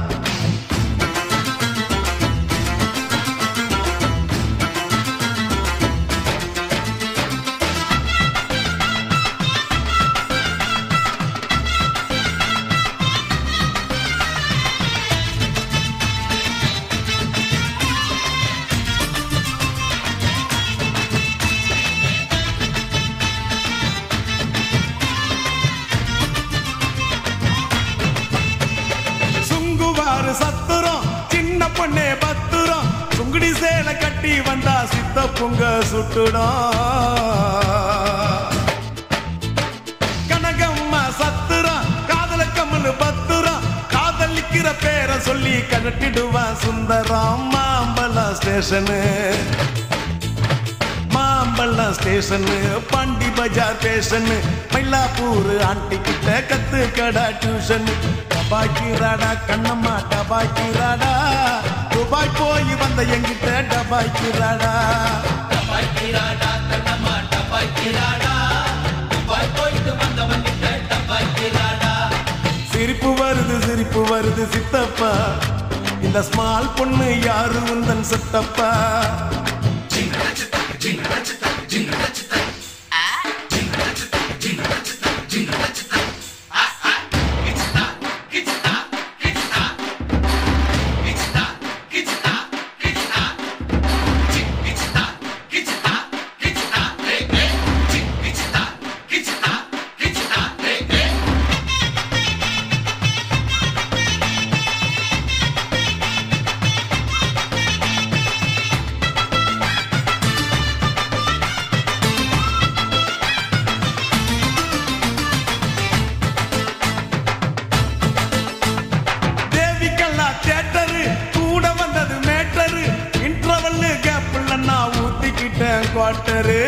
சத்துரம் சின்ன பொண்ணே பத்துரம் சுங்குடி சேலை கட்டி வந்தா சித்த பொங்க சுட்டுடும் கனகம்மா சத்துரம் காதல கம்மனு பத்துரம் காதலிக்கிற பேரை சொல்லி கழட்டிடுவான் Sundaram Mambalam station Pondy Bazaar station Mylapore aunty கிட்ட கத்து கடா டியூஷன் டபாய்க்கிறாடா கண்ணம்மா டபாய்க்கிறாடா துபாய் போய் வந்த எங்கிட்ட டபாய்க்கிறாடா டபாய்க்கிறாடா கண்ணம்மா டபாய்க்கிறாடா துபாய் போயிட்டு வந்தவங்கிட்ட டபாய்க்கிறாடா சிரிப்பு வருது சித்தப்பா இந்த ஸ்மால் பொண்ணு யாரு உந்தன் சட்டப்பா குவார்டரு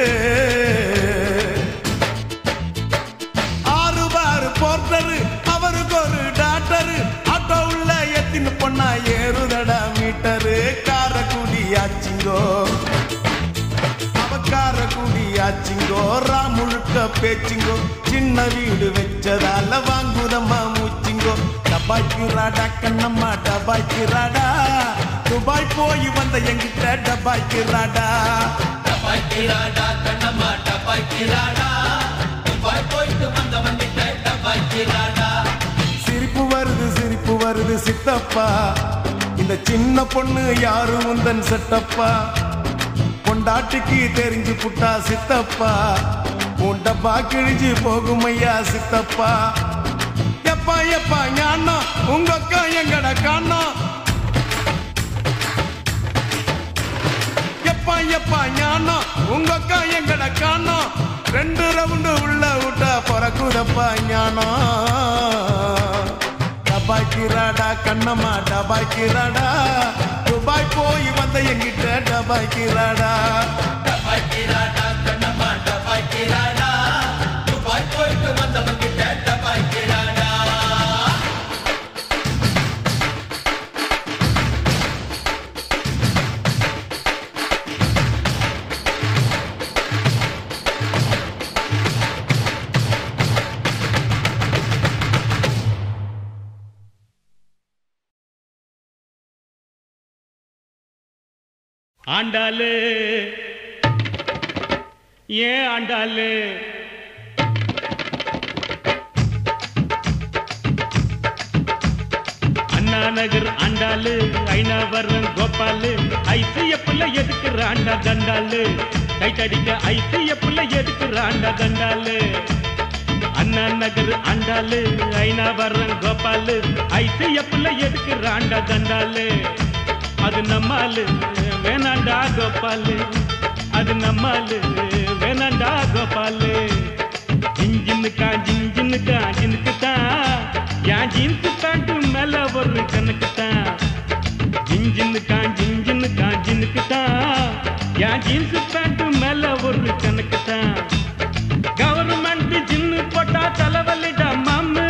6 பார் போர்ட்டரு அவருக்கு ஒரு டாக்டரு ஆட்டோ உள்ள எத்தின்னு பொண்ணா ஏறுதடா மீட்டரு காரக்குடி ஆச்சிங்கோ அவக்காரக்குடி ஆச்சிங்கோ ராமுழுக்க பேச்சிங்கோ சின்ன வீடு வச்சதால வாங்குதம்மா டபாய்க்கிறாடா கண்ணம்மா டபாய்க்கிறாடா துபாய் போய் வந்த எங்கிட்ட டபாய்க்கிறாடா டபாய்க்கிறாடா கண்ணம்மா டபாய்க்கிறாடா துபாய் போயிட்டு வந்தவங்கிட்ட டபாய்க்கிறாடா சிரிப்பு வருது சித்தப்பா இந்த சின்ன பொண்ணு யாரு உந்தன் செட்டப்பா பொண்டாட்டிக்கு தெரிஞ்சு புட்டா சித்தப்பா உன் டப்பா கிழிஞ்சு போகும் ஐயா சித்தப்பா எப்பா எப்பா ஞானோ உங்க அக்கா எங்கட காணோ எப்பா எப்பா ஞானோ உங்க அக்கா எங்கட காணோ 2 ரவுண்டு உள்ள விட்டா பறக்குதப்பா ஞானோ டபாய்க்கிறாடா கண்ணம்மா டபாய்க்கிறாடா துபாய் போய் வந்த எங்கிட்ட டபாய்க்கிறாடா டபாய்க்கிறாடா கண்ணம்மா டபாய்க்கிறாடா துபாய் போயிட்டு வந்தவங்கிட்ட டபாய்க்கிறாடா ஆண்டாளு ஏன் ஆண்டாளு அண்ணா நகர் ஆண்டாளு ஐநாவரம் கோபாலு ஐசிய புள்ள எதுக்குறாண்டா தண்டாளு கைத்தடிக்க ஐசிய புள்ள எதுக்குறாண்டா தண்டாளு அண்ணா நகர் ஆண்டாளு ஐநாவரம் கோபாலு ஐசிய புள்ள எதுக்குறாண்டா தண்டாளு அது நம்மாலு வேணாண்டா கோபாலு அது நம்மாலு வேணாண்டா கோபாலு ஜிஞ்சினுக்கா ஜிஞ்சினுக்கு தான் என் ஜீன்ஸ் பேண்ட் மேல ஒரு கணக்கு தான் ஜிஞ்சினுக்கு தான் என் ஜீன்ஸ் பேண்ட் மேல ஒரு கணக்கு தான் கவர்மெண்ட் ஜின்னு போட்டா தலைவலிடா மாமு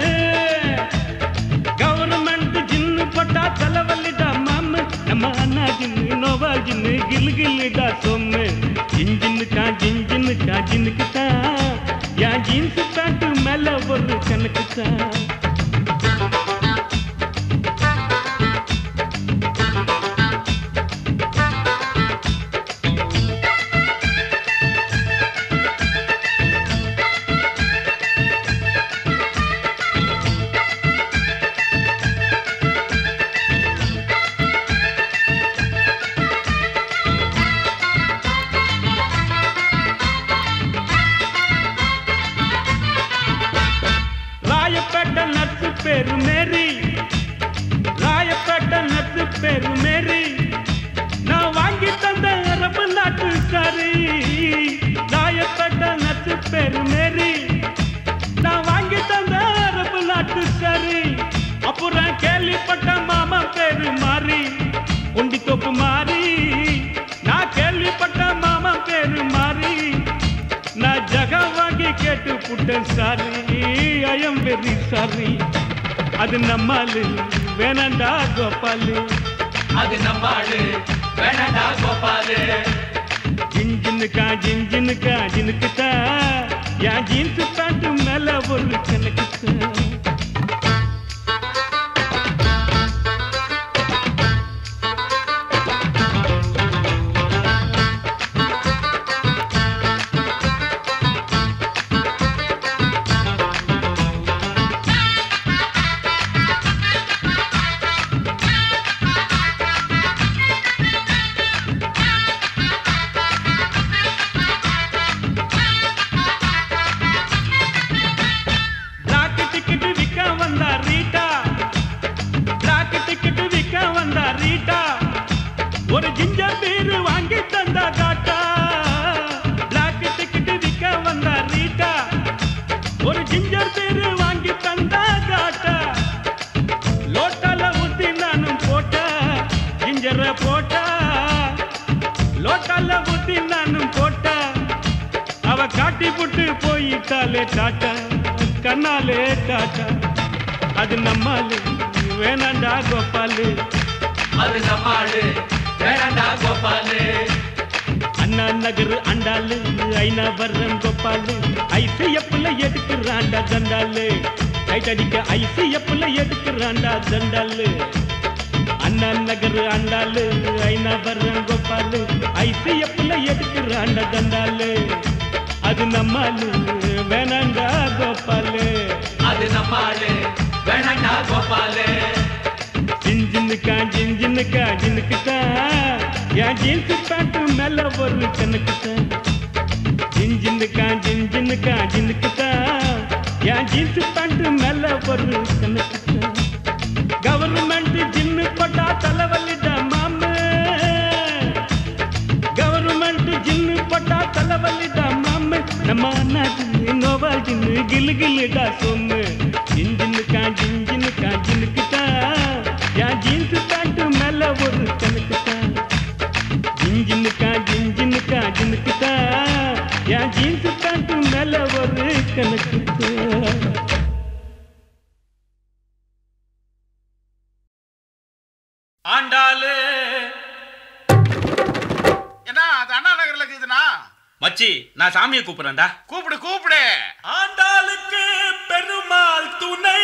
கவர்மெண்ட் ஜின்னு போட்டா தலைவலிடா மாமு நம்ம அண்ணா ஜின்னு நோவா ஜின்னு கில்லு கில்லுடா சொம்மு ஜிஞ்சினுக்கு தான் என் ஜீன்ஸ் பேண்ட் மேல ஒரு கணக்கு தான் பேரு மேரி நான் வாங்கி தந்த அரபு நாட்டு சாரி ராயப்பட்ட நச்சு பேரு மேரி நான் வாங்கி தந்த அரபு நாட்டு சாரி அப்புறம் கேள்விப்பட்ட மாமா பேரு மாறி உண்டி தொப்பு மாறி நான் கேள்விப்பட்ட மாமா பேரு மாறி நான் ஜகா வாங்கி கேட்டு புட்டேன் sorry I am very sorry அது நம்மாலு வேணாண்டா கோபாலு அது நம்மாளு வேணாண்டா கோபாலு ஜினுக்கு தான் என் ஜீன்ஸ் பேண்ட் மேல ஒரு கணக்கு தான் ஒரு ஜிஞ்சர் பீர் வாங்கி தந்தா காட்டா பிளாக் டிக்கெட் விற்க வந்தா ரீட்டா ஒரு ஜிஞ்சர் பீர் வாங்கி தந்தா காட்டா லோட்டால ஊத்தி நானும் போட்டா ஜிஞ்சரை போட்டா லோட்டால ஊத்தி நானும் போட்டா அவ காட்டி புட்டு போயிட்டாலே டாட்டா கண்ணாலே டாட்டா அது நம்மாலு வேணாண்டா கோபாலு அது நம்மாளு வேணாண்டா கோபாலு அண்ணா நகர் அண்டாலு ஐநாவரம் கோபாலு ஐசிஎஃப்ல எதுக்குறாண்டா தண்டாலு கைத்தடிக்க ஐசிஎப்ல எடுக்கிறாண்டா தண்டாலு அண்ணா நகர் ஆண்டாலு ஐநா வர்றன் கோபாலு ஐசிஎப்ல எடுக்கிறாண்டா தண்டாலு அது நம்மாலு வேணாண்டா கோபாலு அது நம்மாலு வேணாண்டா கோபாலு ஜின்னுக்குத்தான் என் ஜீன்ஸ் பேண்ட் மேல ஒரு கணக்குத்தான் ஜின்னுக்குத்தான் என் ஜீன்ஸ் பேண்ட் மேல ஒரு கணக்குத்தான் கவர்மெண்ட் ஜின்னு போட்டா தலைவலிடா மாமு கவர்மெண்ட் ஜின்னு போட்டா தலைவலிடா மாமு நம்ம நாட்டு நோவா ஜின்னு கிலு கிலுடா சொன்னு ஜின்னுக்குத்தான் என் ஜீன்ஸ் பேண்ட் மேல ஒரு கணக்குத்தான் ஜின்னுக்குத்தான் என் ஜீன்ஸ் பேண்ட் மேல ஒரு கணக்குத்தான் ஆண்டாளு என்ன அது அண்ணா நகர்ல இருக்குதுண்ணா மச்சி நான் சாமியை கூப்பிடுறேன்டா கூப்பிடு ஆண்டாளுக்கு பெருமாள் துணை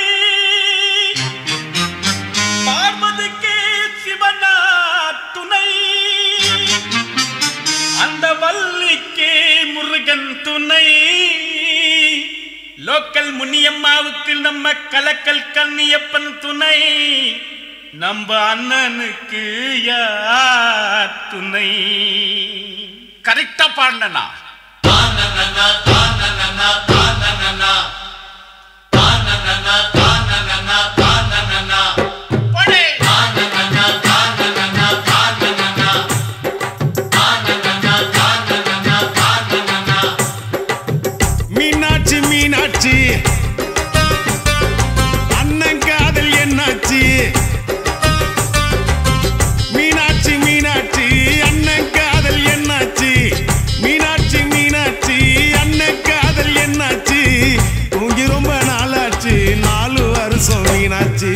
பார்வதிக்கு சிவனா துணை அந்த வள்ளிக்கு முருகன் துணை லோக்கல் முனியம்மாவுக்கு நம்ம கலக்கல் கண்ணியப்பன் துணை நம்ம அண்ணனுக்கு யார் துணை கரெக்டா பாடினா மீனாட்சி மீனாட்சி அண்ணன் காதல் என்னாச்சு மீனாட்சி மீனாட்சி அண்ணன் காதல் என்னாச்சு மீனாட்சி மீனாட்சி அண்ணன் காதல் என்னாச்சு தூங்கி ரொம்ப நாளாச்சு 4 வருஷம் மீனாட்சி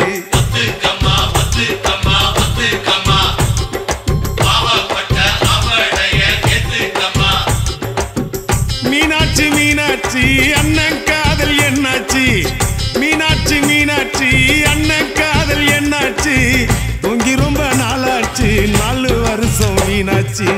மீனாட்சி மீனாட்சி அண்ணன் காதல் என்னாச்சு மீனாட்சி மீனாட்சி அண்ணன் காதல் என்னாச்சு தூங்கி ரொம்ப நாளாச்சு 4 வருஷம் மீனாட்சி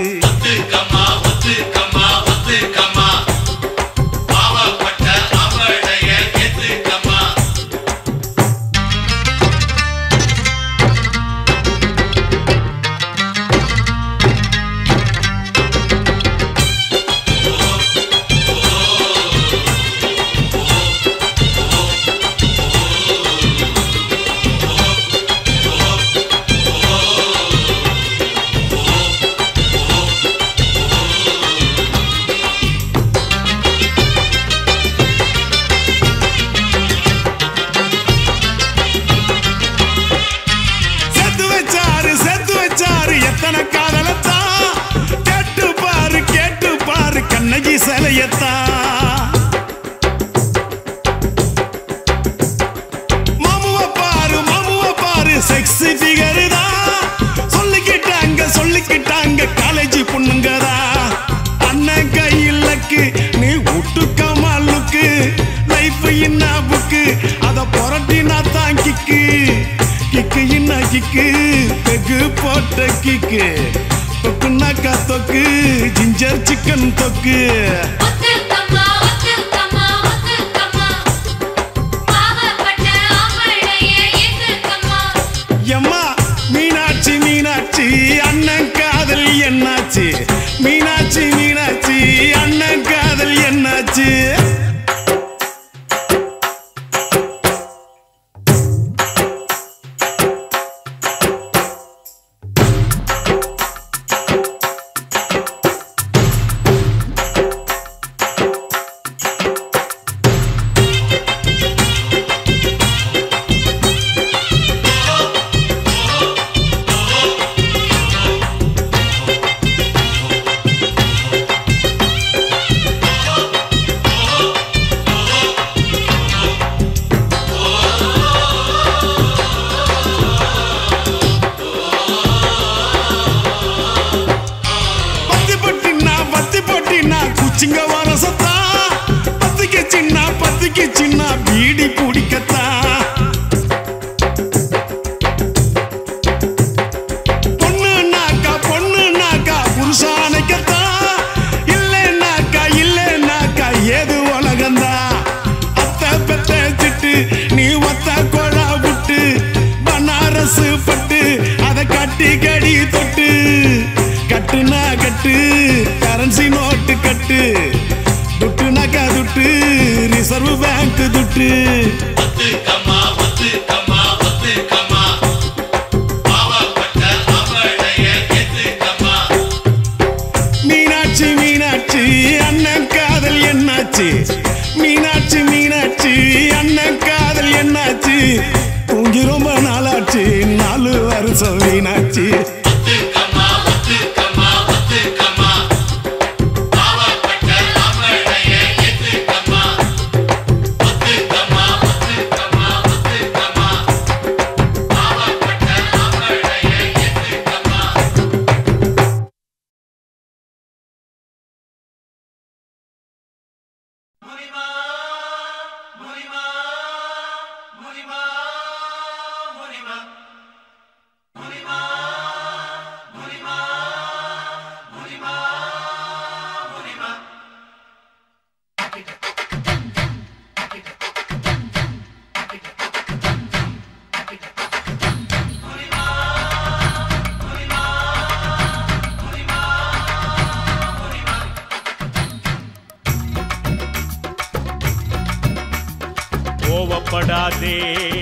செத்து வச்சாரு எத்தனை காதலத்தான் கேட்டு பாரு கண்ணகி சிலையத்தான் மாமுவ பாரு செக்ஸி ஃபிகர் தான் சொல்லிக்கிட்டாங்க காலேஜ் பொண்ணுங்கதா அண்ணன் கையிலக்கு நீ விட்டுக்கமா லுக்கு லைஃப் என்ன புக்கு அத புரட்டினா தான் கிக்கு என்ன கிக்கு பெகு போட்ட கிக்கு தொக்குனாக்கா தொக்கு ஜிஞ்சர் சிக்கன் தொக்கு எம்மா மீனாட்சி மீனாட்சி அண்ணன் காதல் என்னாச்சு மீனாட்சி மீனாட்சி அண்ணன் காதல் என்னாச்சு சிங்க வரசத்தா பத்திக்கு சின்ன பீடி குடிக்கத்தா ஒரு பேங்க் துட்டு மீனாட்சி மீனாட்சி அண்ணன் காதல் என்னாச்சு மீனாட்சி மீனாட்சி அண்ணன் காதல் என்னாச்சு தூங்கி ரொம்ப நாளாச்சு 4 வருஷம் மீனாட்சி கோவப்படாதே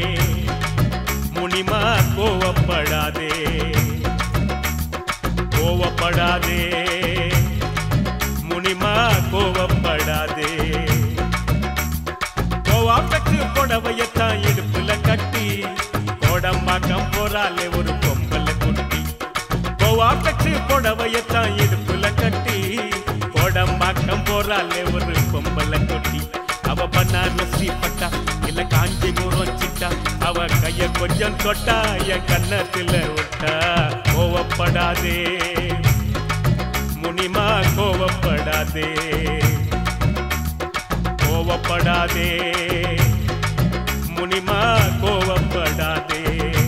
முனிமா கோவப்படாதே கோவப்படாதே முனிமா கோவப்படாதே கோவாப்பட்டு புடவையத்தான் இடுப்புல கட்டி கோடம்பாக்கம் போறாலே ஒரு பொம்பளை குட்டி கோவாப்பட்டு புடவையத்தான் இடுப்புல கட்டி கோடம்பாக்கம் போறாலே ஒரு பொம்பளை குட்டி அவ பன்னாரசி பட்டா இல்ல காஞ்சிபுரம் சிட்டா அவ கைய கொஞ்சம் தொட்டா என் கண்ணத்துல விட்டா கோவப்படாதே முனிமா கோவப்படாதே கோவப்படாதே முனிமா கோவப்படாதே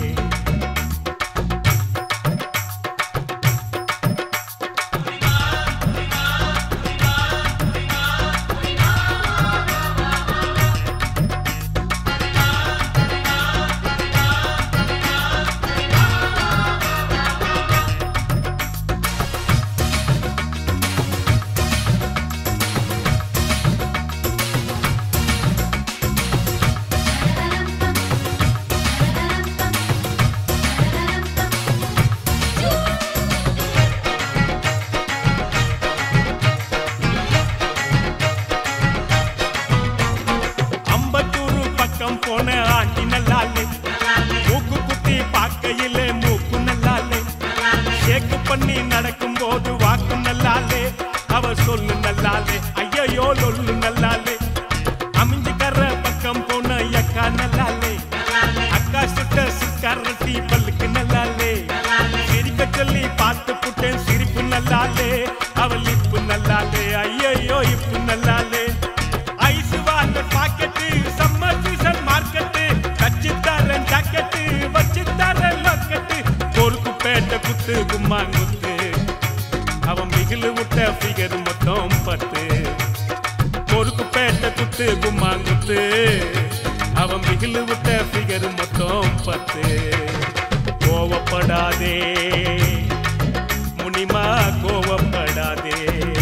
போன ஆண்டி நல்லாலே மூக்கு குத்தி பார்க்கையிலே மூக்கு நல்லாலே ஷேக்கு பண்ணி நடக்கும் போது வாக்கு நல்லாலே அவ சொல்லு நல்லாலே ஐயோ லொல்லு நல்லாலே அமைஞ்சுக்கற பக்கம் போன அக்கா நல்லாலே அக்கா சுட்ட சிக்காரட்டி பல்லுக்கு நல்லாலே சிரிக்க சொல்லி பார்த்து புட்டேன் சிரிப்பு நல்லாலே அவள் இப்பு நல்லாலே ஐயோ இப்பு நல்லாலே ice water packet summer season market கச்சித்தாரன் ஜாக்கெட்டு வச்சித்தாரன் லாக்கெட்டு பொறுக்கு பேட்ட குத்து கும்மாங்குத்து அவன் மிகிலு விட்ட ஃபிகர் மொத்தம் 10 பொறுக்கு பேட்ட குத்து கும்மாங்குத்து அவன் மிகிலு விட்ட ஃபிகர் மொத்தம் 10 கோவப்படாதே முனிமா கோவப்படாதே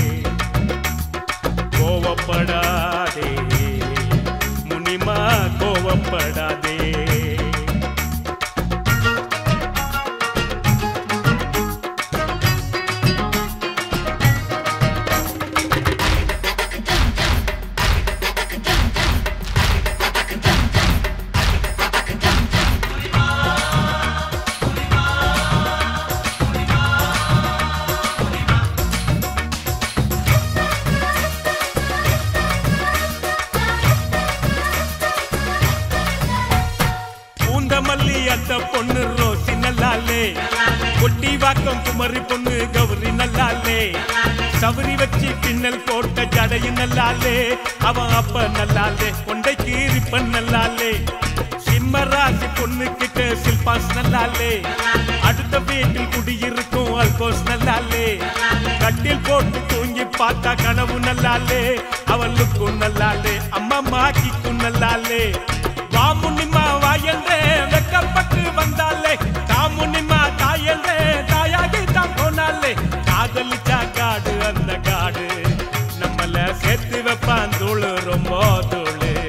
கோவப்படாதே முனிமா கோவப்படாதே மல்லியத்த பொண்ணு ரோசி நல்லாலே கொட்டி வாக்கம் குமரி பொண்ணு கௌரி நல்லாலே சவரி வச்சு பின்னல் போட்ட ஜடையும் நல்லாலே அவன் அப்ப நல்லாலே கொண்டை கீரிப்பன் நல்லாலே சிம்மராசி பொண்ணு கிட்ட சில்பாஸ் நல்லாலே அடுத்த வீட்டில் குடியிருக்கும் அல்போஸ் நல்லாலே கட்டில் போட்டு தூங்கி பார்த்தா கனவு நல்லாலே அவளுக்கும் நல்லாலே அம்மா மாக்கிக்கும் நல்லாலே வாமுனிமா வாயன்றே வெக்கப்பட்டு வந்தாலே தாமுனிமா தாயன்றே தாயாகி தான் போனாலே காதலிச்சா காடு அந்த காடு நம்மள சேர்த்து வைப்பான் தூளு ரொம்ப தூளு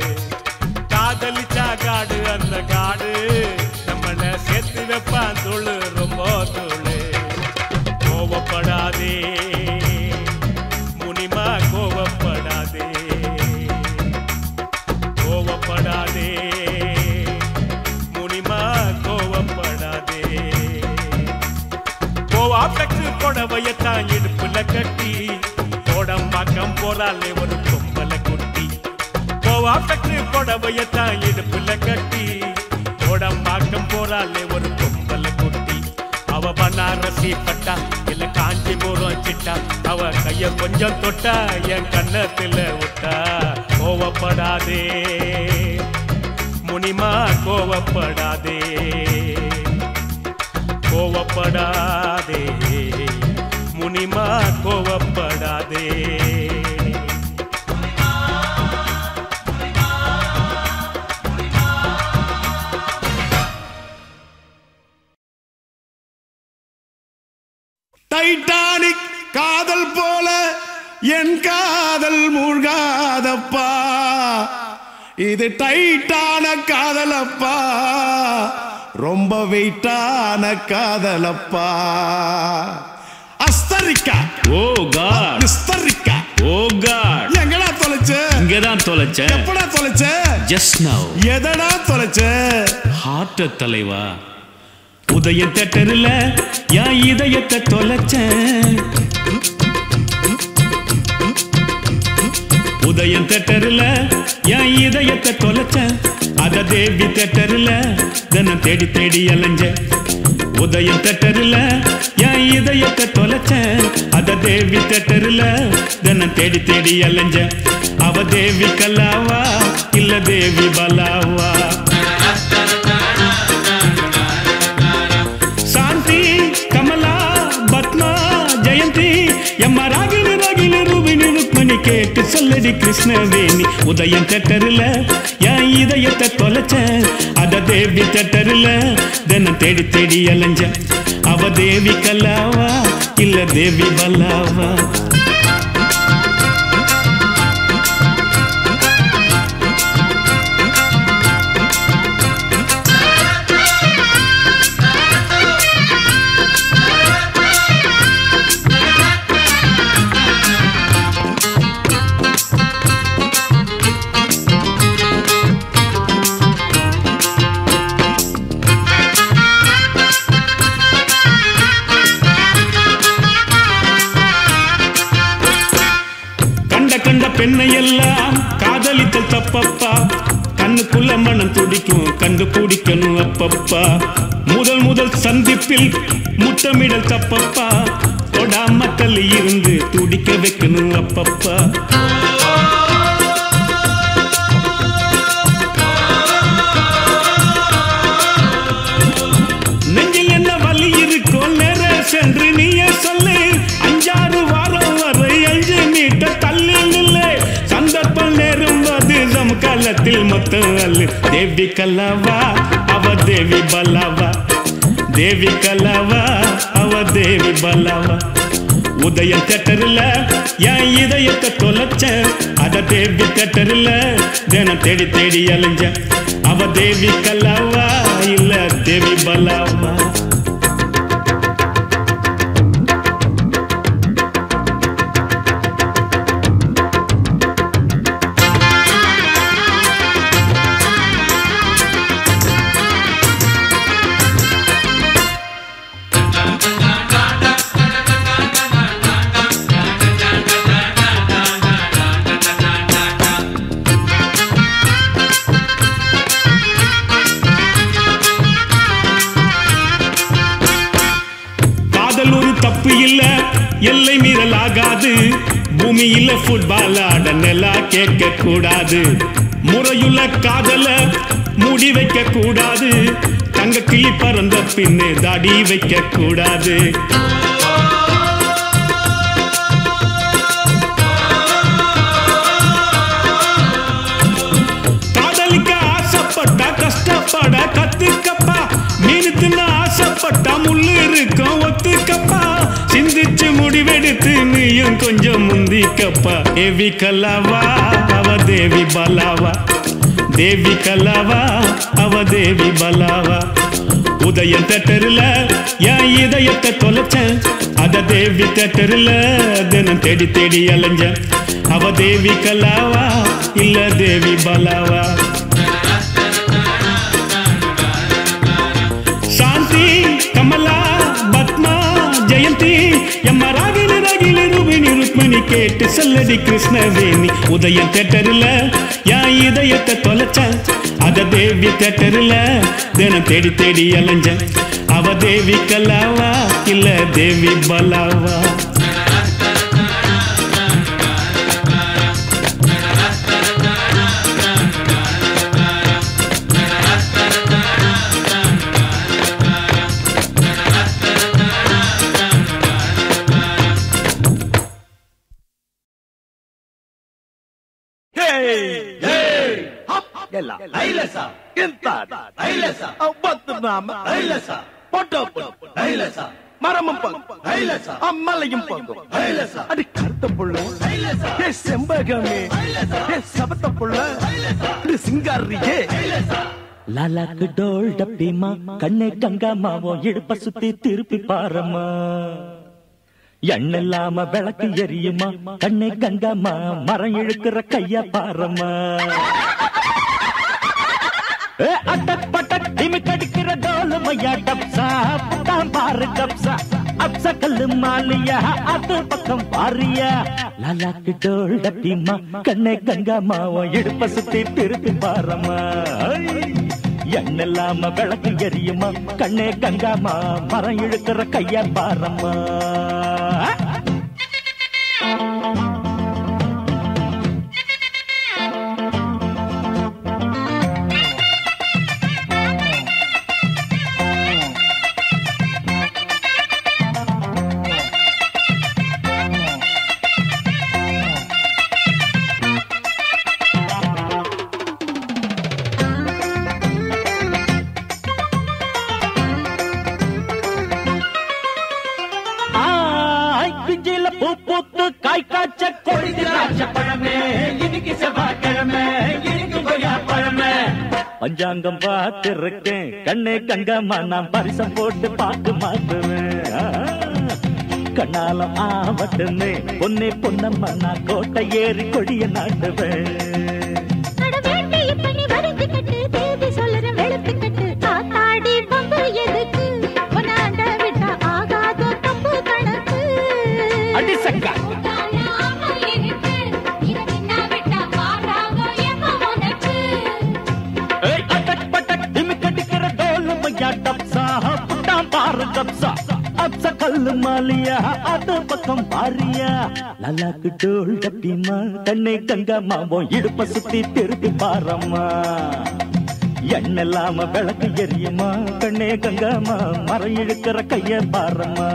கோவப்படாதே முனிமா கோவப்படாதே கோவா பெற்று புடவையத்தான் இடுப்புல கட்டி கோடம்பாக்கம் போறாலே ஒரு கொம்பல குட்டி கோவா பெற்று புடவையத்தான் இடுப்புல கட்டி கோடம்பாக்கம் போறாலே ஒரு கொம்பல குட்டி அவ பனாரசி பட்டா இல்ல காஞ்சிபுரம் சிட்டா அவ கைய கொஞ்சம் தொட்டா என் கண்ணத்துல விட்டா கோவப்படாதே முனிமா கோவப்படாதே கோவப்படாதே முனிமா கோவப்படாதே டைட்டானிக் காதல் போல என் காதல் மூழ்காதப்பா இது டைட்டான காதலப்பா ரொம்ப வெயிட்டான காதலப்பா அஸ்தரிக்கா ஓ காட் அஸ்தரிக்கா ஓ காட் எங்கடா தொலைச்ச இங்கதான் தொலைச்ச எப்படா தொலைச்ச ஜஸ்ட் நவ எதடா தொலைச்ச ஹார்ட் தலைவா உதய தேட்டர்ல என் இதயத்தை தொலைச்சேன் உதயம் தேட்டர்ல என் இதயத்தை தொலைச்சேன் அத தேவி தேட்டர்ல தினம் தேடி தேடி அலைஞ்ச உதயம் தேட்டர்ல என் இதயத்தை தொலைச்சேன் அத தேவி தேட்டர்ல தினம் தேடி தேடி அலைஞ்ச அவ தேவி கல்லாவா இல்ல தேவி பலாவா சாந்தி கமலா பத்மா ஜெயந்தி எம்மா ராகினி ராகினி ரூபினி ருக்மணி கேட்டு சொல்லடி கிருஷ்ணவேணி உதயம் தேட்டர்ல என் இதயத்தை தொலைச்சேன் அத தேவி தேட்டர்ல தினம் தேடி தேடி அலைஞ்ச அவ தேவி கல்லாவா இல்ல தேவி பல்லாவா பெண்ணை எல்லாம் காதலித்தல் தப்பப்பா கண்ணுக்குள்ள மனம் துடிக்கும் கண்டு பிடிக்கணும் அப்பப்பா முதல் சந்திப்பில் முத்தமிடல் தப்பப்பா தொடாம தள்ளி இருந்து துடிக்க வைக்கணும் அப்பப்பா நெஞ்சில் என்ன வலி இருக்கோ நேர சென்று நீயே சொல்லு 5-6 வாரம் வரை 5 மீட்டர் தள்ளி நில்லை சந்தர்ப்பம் நேரும்போது சமகாலத்தில் மொத்தம் அல்லு தேவி கல்லாவா அவ தேவி பல்லாவா தேவி கல்லாவா அவ தேவி பல்லாவா உதயம் தேட்டர்ல என் இதயத்தை தொலைச்ச அத தேவி தேட்டர்ல தினம் தேடி தேடி அலைஞ்ச அவ தேவி கல்லாவா இல்ல தேவி பல்லாவா எல்லை மீறல் ஆகாது பூமியில ஃபுட்பால் ஆட நெல்லா கேட்க கூடாது முறையுள்ள காதல மூடி வைக்க கூடாது தங்க கிளி பறந்த பின்னே தாடி வைக்க கூடாது காதலிக்க ஆசைப்பட்டா கஷ்டப்பட கத்துக்கப்பா மீன் தின்ன ஆசைப்பட்டா முள்ளு இருக்கும் ஒத்துக்கப்பா சிந்திச்சு முடிவெடுத்து நீயும் கொஞ்சம் முந்திக்கப்பா தேவி கல்லாவா அவ தேவி பல்லாவா தேவி கல்லாவா அவ தேவி பல்லாவா உதயம் தேட்டர்ல என் இதயத்தை தொலைச்சேன் அத தேவி தேட்டர்ல தினம் தேடி தேடி அலைஞ்ச அவ தேவி கல்லாவா இல்ல தேவி பல்லாவா கேட்டு சொல்லடி கிருஷ்ணவேணி உதயம் தேட்டரில் என் இதயத்தை தொலைச்சேன் அத தேவி தேட்டரில் தினம் தேடி தேடி அலைஞ்சேன் அவ தேவி கலாவா இல்ல தேவி பலாவா அம்மலையும் அடி கருத்த புள்ள செம்பகமே சபத்த புள்ள சிங்காரியே லாலாக்கு டோல் டப்பிமா கண்ணே கங்கா மாவோ இடுப்ப சுத்தி திருப்பி பாரம்மா எண்ணில்லாம விளக்கு எரியுமா கண்ணே கங்காமா மரம் இழுக்கிற கைய பாரம்மா அட்டக் பட்டக் திமிக் அடிக்கிற டோலுமையா டப்சா புட்டாம் பாரு கப்சா அப்சா கல்லு மாலியா அது பக்கம் பாரியா லாலாக்கு டோல் டப்பிமா கண்ணே கங்காமாவோ இடுப்ப சுத்தி திருப்பி பாரம்மா எண்ணில்லாம விளக்கு எரியுமா கண்ணே கங்காமா மரம் இழுக்கிற கைய பாரம்மா பஞ்சாங்கம் பார்த்திருக்கேன் கண்ணே கங்கம்மா நான் பரிசம் போட்டு பார்க்க மாட்டுவேன் கண்ணாலம் ஆவட்டுன்னு பொன்னே பொன்னம்மா நான் கோட்டை ஏறி கொடிய நாட்டுவேன் அடி சக்கா கல்லு மாலியா அது பக்கம் பாரியா லாலாக்கு டோல் டப்பிமா கண்ணே கங்கம்மா இடுப்ப சுத்தி திருப்பி பாரம்மா எண்ணில்லாம விளக்கு எரியுமா கண்ணே கங்கம்மா மரம் இழுக்கிற கைய பாரம்மா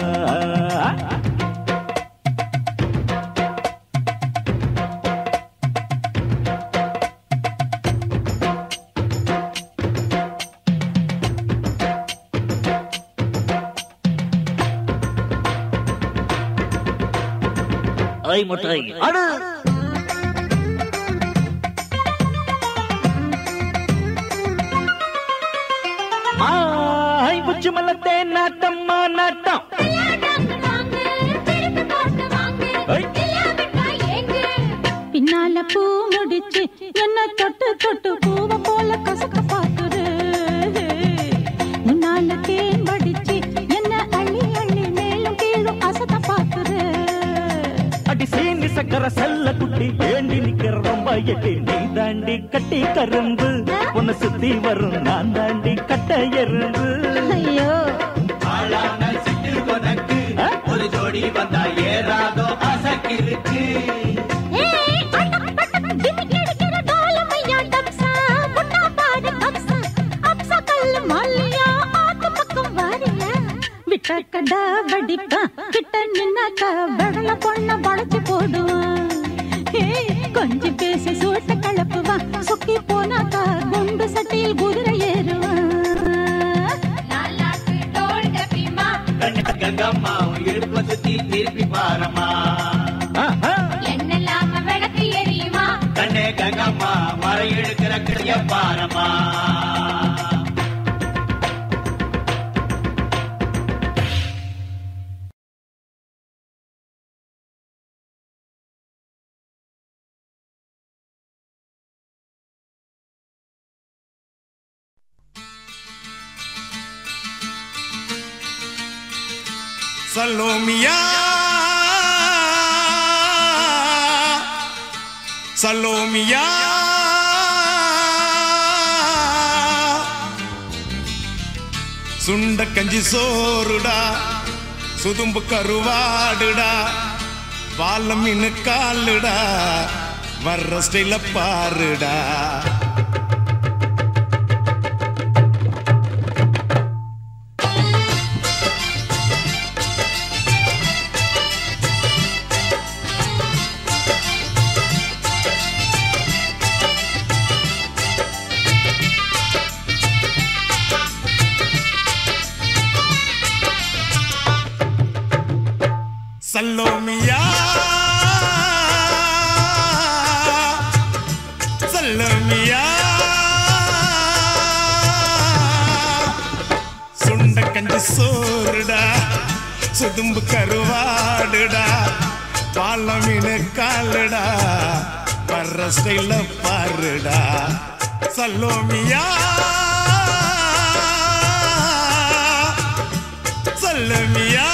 முட்டை அடு புச்சு மலத்தே நாட்டம்மா நாட்டம் பின்னால பூ முடிச்சு என்ன தொட்டு தொட்டு பூவ போல கசக்க பாக்குது முன்னால தேன் வடிச்சு என்ன அள்ளி அள்ளி மேலும் கீழும் அசத்த பாக்குது அடி சீனி சக்கர செல்ல குட்டி ஏண்டி நிக்கிற ரொம்ப எட்டி நீ தாண்டி கட்டி கரும்பு உன்னை சுத்தி வரும் நான் தாண்டி கட்ட எறும்பு ஐயோ ஒரு ஜோடி வந்தா ஏறாதோ அசக்கிருக்கு கடா வடிப்பா கிட்ட நின்னாக்கா வெடல பொண்ண வளைச்சு போடுவான் கொஞ்சி பேசி சூட்ட கலப்புவா சுக்கி போனாக்கா குண்டு சட்டியில் குதிரை ஏறுவான் கங்கம்மா இடுப்ப சுத்தி திருப்பி பாரம்மா என்னெல்லாம விளக்கு எரியுமா கண்ணே கங்கம்மா மரம் இழுக்கிற கைய பாரம்மா Salomia சலோமியா சுண்ட கஞ்சி சோறுடா சுதும்பு கருவாடுடா வாழ மீன் காலுடா வர்ற ஸ்டைல பாருடா சல்லோமியா சல்லோமியா சுண்ட கஞ்சி சோறுடா சுதும்பு கருவாடுடா பால மீன் காலுடா வர்ற ஸ்டைல பாருடா சல்லோமியா சல்லோமியா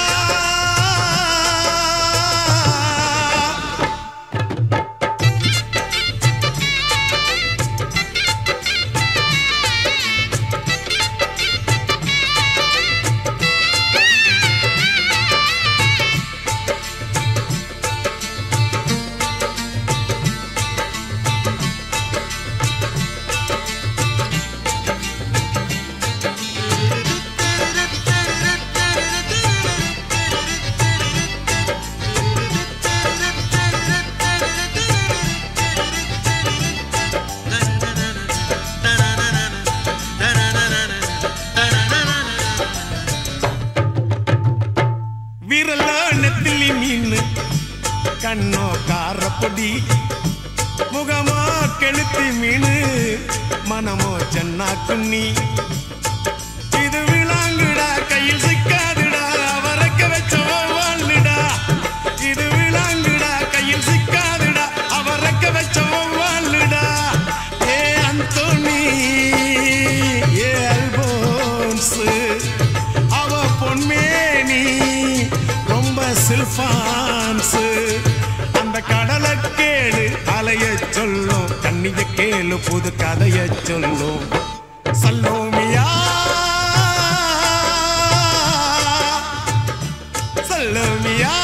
கண்ணோ காரப்பொடி முகமோ கெளுத்தி மீனு மனமோ சென்னா குன்னி இது விளாங்குடா கையில் சிக்காதுடா அவரக்க வச்ச வாழ்டா இது விளாங்குடா கையில் சிக்காதுடா அவரக்க வச்ச வாழ்டா ஏ அந்தோனி ஏ அல்போன்ஸ் அவ பொன்மேனி ரொம்ப சில்பான்ஸ் அந்த கடலை கேளு அலைய சொல்லும் கண்ணிய கேளு புது கதைய சொல்லும் சல்லோமியா சல்லோமியா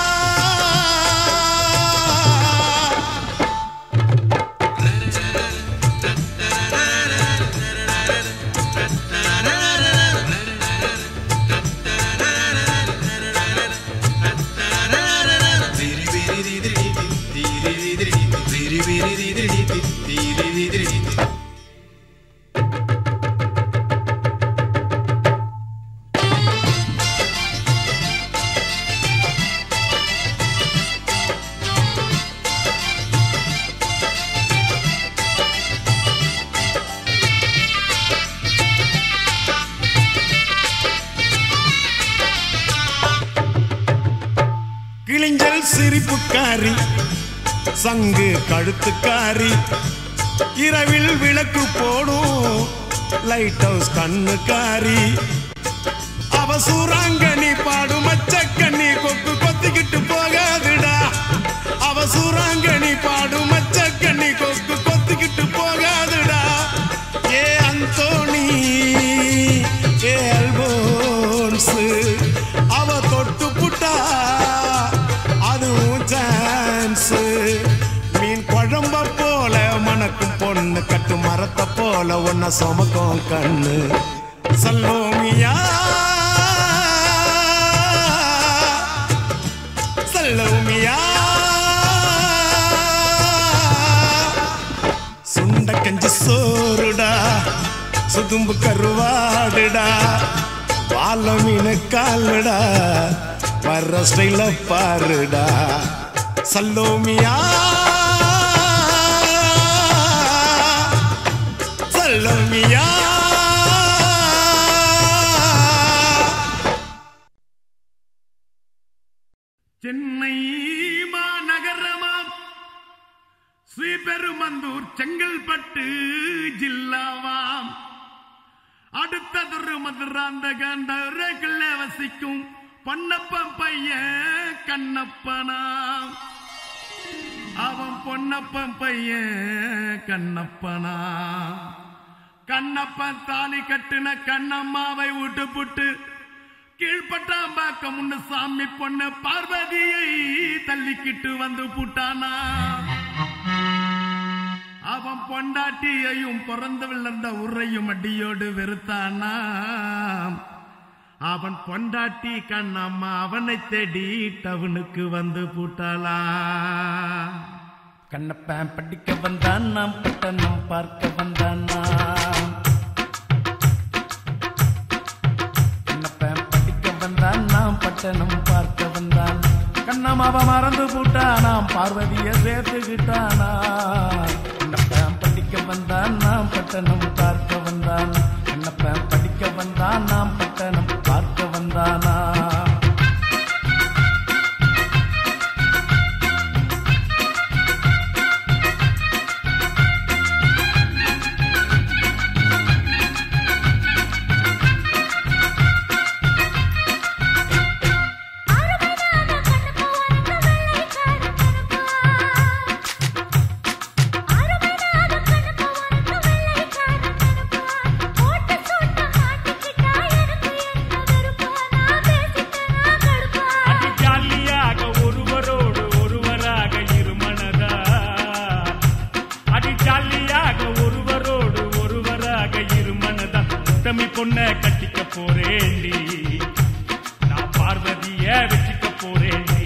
கிளிஞ்சல் சிரிப்புக்காரி சங்கு கழுத்துக்காரி இரவில் விளக்கு போடும் லைட் ஹவுஸ் கண்ணுக்காரி அவ சூறாங்கண்ணி பாடும் மச்சக்கண்ணி கொக்கு கொத்திக்கிட்டு போகாதுடா அவ சூறாங்கண்ணி பாடும் மச்சக்கண்ணி கொக்கு கொத்திக்கிட்டு போகாதுடா ஏ அந்தோனி ஏ அல்போன்ஸ் அவ தொட்டு புட்டா அதுவும் சான்ஸ் மீன் குழம்ப போல மணக்கும் பொண்ணு கட்டு மரத்தை போல ஒன்ன சுமக்கும் கண்ணு சல்லோமியா சல்லோமியா சுண்ட கஞ்சி சோறுடா சுதும்பு கருவாடுடா வாழ மீன் காலுடா வர்ற ஸ்டைல பாருடா சல்லோமியா சல்லோமியா சென்னை மாநகரமாம் ஸ்ரீபெருமந்தூர் செங்கல்பட்டு ஜில்லாவாம் அடுத்ததொரு மதுராந்தகண்டரேக்குள்ள வசிக்கும் பொன்னப்பன் பையன் கண்ணப்பனாம் அவன் பொன்னப்பன் பையன் கண்ணப்பனா. கண்ணப்பன் தாலி கட்டுன கண்ணம்மாவை விட்டு புட்டு கீழ்பட்டாம்பாக்கம் முன்னு சாமி பொண்ணு பார்வதியை தள்ளிக்கிட்டு வந்து புட்டானா. அவன் பொண்டாட்டியையும் பிறந்து விழுந்த உரையும் அடியோடு வெறுத்தானா. அவன் பொண்டாட்டி கண்ணம்மா அவனை தேடி டவுனுக்கு வந்து பூட்டாளா. கண்ணப்பன் படிக்க வந்தான் நாம் பட்டணம் பார்க்க வந்தானா. கண்ணப்பன் படிக்க வந்தான் நாம் பட்டணம் பார்க்க வந்தான். கண்ணம்மாவை மறந்து பூட்டானாம் பார்வதிய சேர்த்துக்கிட்டானா. கண்ணப்பன் படிக்க வந்தான் நாம் பட்டணம் பார்க்க வந்தான். கண்ணப்பன் படிக்க வந்தான் நாம் பட்டணம் பார்க்க வந்தானா. பொண்ண கட்டிக்க போறேண்டி நான் பார்வதிய வச்சுக்க போறேண்டி.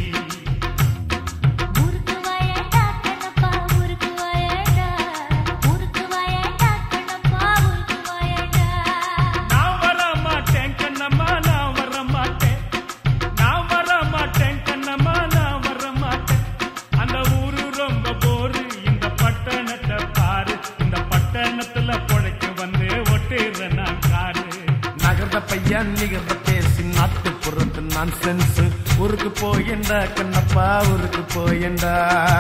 நான் வர மாட்டேன் கண்ணம்மா நான் வர மாட்டேன். நான் வர மாட்டேன் கண்ணம்மா நான் வர மாட்டேன். அந்த ஊரு ரொம்ப போரு இந்த பட்டணத்தை பாரு. இந்த பட்டணத்துல பொழைக்க வந்து ஒட்டுற நான் காரு. நகர்ந்த பையன் நிகழ்ந்த பேசி நாட்டுப்புறத்து நான் சென்ஸ். ஊருக்கு போயண்டா கண்ணப்பா ஊருக்கு போயண்டா.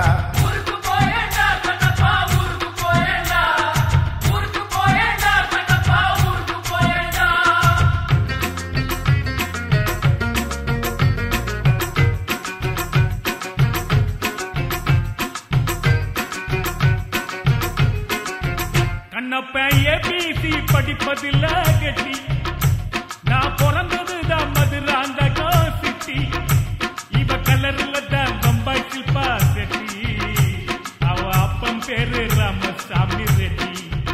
கண்ணப்பன் ஏபிசி படிப்பதில்ல கட்டி. நான் பிறந்ததுதான் மதுராந்தகோ சிட்டி. இவ கலர்ல தான் பம்பாய் சில்பா செட்டி. அவ அப்பன் பேரு ராமசாமி ரெட்டி.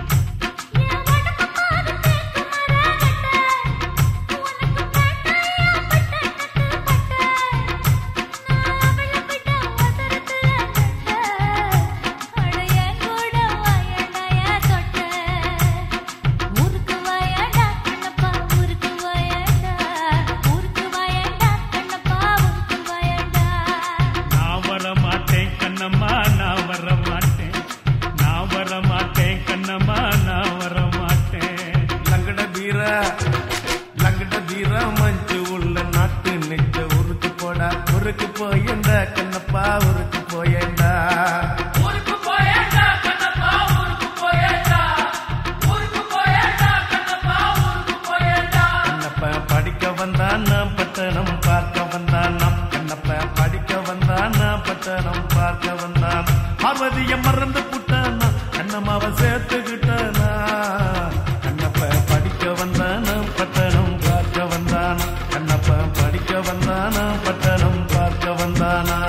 ஊருக்கு போயண்டா கண்ணப்பா ஊருக்கு போயண்டா. கண்ணப்ப படிக்க வந்தான் நாம் பட்டணம் பார்க்க வந்தான். நாம் கண்ணப்ப படிக்க வந்தான் நாம் பட்டணம் பார்க்க வந்தான். பார்வதிய மறந்து புட்டானா கண்ணம்மாவை சேர்த்துக்கிட்டானா. கண்ணப்ப படிக்க வந்தான் நாம் பட்டணம் பார்க்க வந்தான். கண்ணப்ப படிக்க வந்தானா பட்டணம் பார்க்க வந்தானா.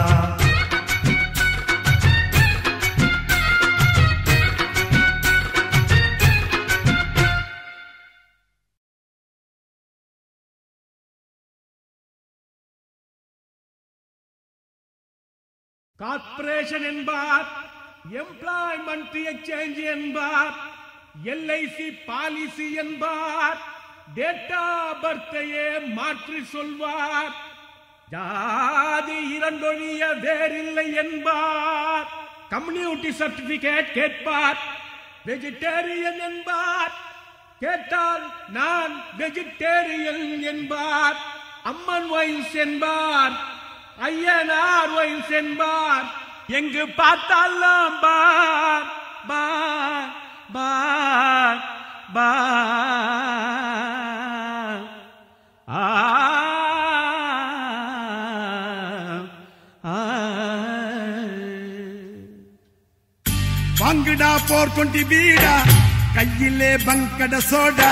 கார்ப்பரேஷன் என்பார், எம்ப்ளாய்மெண்ட் எக்ஸ்சேஞ்ச் என்பார், எல்ஐசி பாலிசி என்பார், டேட்டா பர்த்தையே மாற்றி சொல்வார். ஜாதி இரண்டொழிய வேறில்லை என்பார். கம்யூனிட்டி சர்டிபிகேட் கேட்பார். வெஜிடேரியன் என்பார். கேட்டால் நான் வெஜிடேரியன் என்பார். அம்மன் வைன்ஸ் என்பார். ஐயனார் வைன்ஸ் என்பார். எங்கு பார்த்தாலும் பார் பார் பார் பார். 420 பீடா கையிலே பங்கட சோடா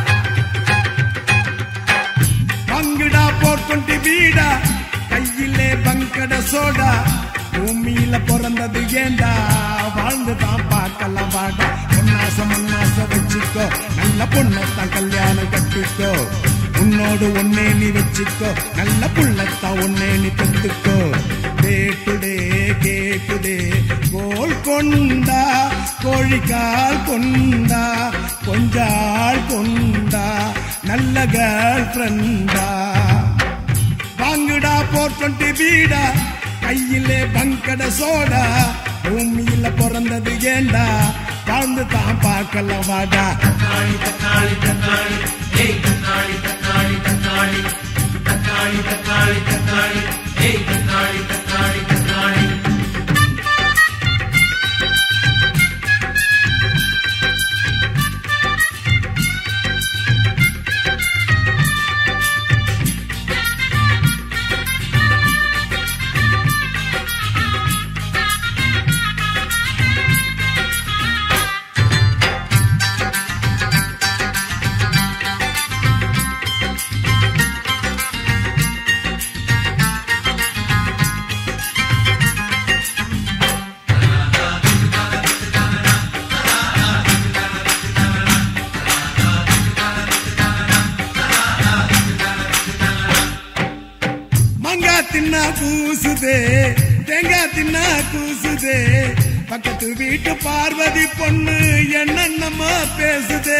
பங்குடா 420 பீடா கையிலே பங்கட சோடா பூமியில பிறந்தது ஏண்டா வாழ்ந்துதான் பார்க்கலாம் வாடா பொன்னாச வச்சுக்கோ நல்ல பொண்ணத்தான் கல்யாணம் கட்டிக்கோ உன்னோடு ஒன்னே நீ வச்சுக்கோ நல்ல புள்ளத்தான் ஒன்னே நீ பெத்துக்கோ கேட்டுடே கேட்டுடே கோல் கொண்டா கோழிக்கால் கொண்டா கொஞ்சாள் கொண்டா நல்ல கேர்ள் ஃப்ரெண்டா வாங்குடா 420 பீடா கையிலே பங்கட சோடா பூமியில பிறந்தது ஏண்டா வாழ்ந்து தான் பார்க்கலாம் வாடா தக்காளி தக்காளி தக்காளி ஏய் தக்காளி தக்காளி தக்காளி தக்காளி தக்காளி தக்காளி ஏய் தக்காளி தக்காளி தக்காளி தின்னா கூசுதே தேங்காய் தின்னா கூசுதே பக்கத்து வீட்டு பார்வதி பொண்ணு என்னென்னமா பேசுதே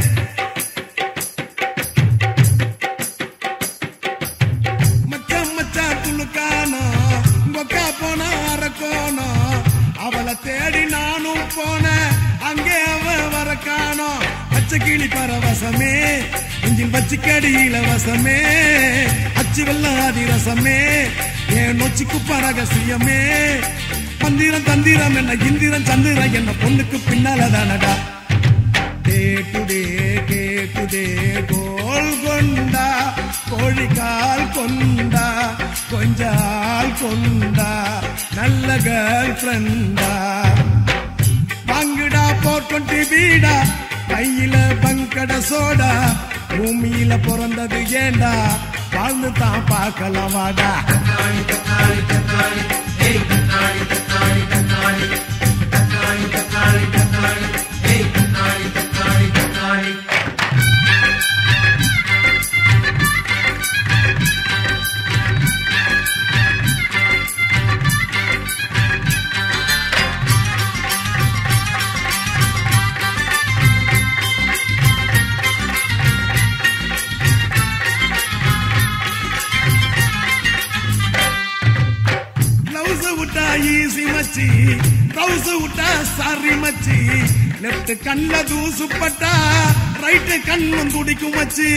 மச்சான் மச்சான் துளுக்கானோ பொக்கா போனா அரக்கோனோ அவளை தேடி நானும் போன அங்கே அவ வரக்கானோ பச்சை கிளி பரவசமே இஞ்சின் பச்சிக்கடி இலவசமே அச்சு வெள்ளம் அதிரசமே என் நொச்சிக்கு பரகசியமே மந்திரம் தந்திரம் என்ன இந்திரம் சந்திரம் என்ன பொண்ணுக்கு பின்னாலதானடா கேட்டுடே கேட்டுடே கோல் கொண்டா கோழிக்கால் கொண்டா கொஞ்சால் கொண்டா நல்ல கேர்ள் ஃப்ரெண்டா வாங்குடா 420 பீடா கையில பங்கட சோடா பூமியில பிறந்தது ஏண்டா வாழ்ந்து தான் பார்க்கலாம் வாடா தக்காளி தக்காளி தக்காளி ஏய் தக்காளி தக்காளி தக்காளி தக்காளி தக்காளி தக்காளி ஏய் தக்காளி தக்காளி தக்காளி ஈசி மச்சி ட்ரவுஸ் விட்டா சாரி மச்சி லெஃப்ட் கண்ல தூசு பட்டா ரைட் கண்ணும் துடிக்கும் மச்சி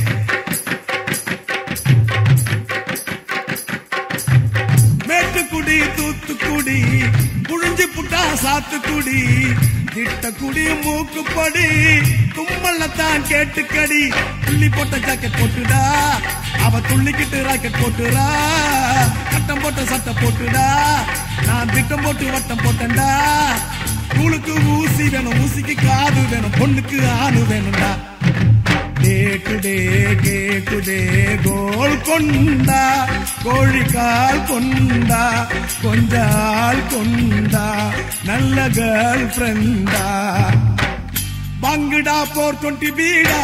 மேட்டுக்குடி தூத்துக்குடி புழிஞ்சு புட்டா சாத்துக்குடி திட்டக்குடி மூக்குப்படி தும்மல்லத்தான் கேட்டுக்கடி துள்ளி போட்ட ஜாக்கெட் போட்டுடா அவ துள்ளிக்கிட்டு ராக்கெட் போட்டுடா கட்டம் போட்ட சட்டை போட்டுடா நான் திட்டம் போட்டு வட்டம் போட்டேன்டா கூழுக்கு ஊசி வேணும் ஊசிக்கு காது வேணும் பொண்ணுக்கு ஆணு வேணும்டா கேட்டுடே கேட்டுடே கோல் கொண்டா கோழிக்கால் கொண்டா கொஞ்சால் கொண்டா நல்ல கேர்ள் ஃப்ரெண்டா பங்குடா 420 பீடா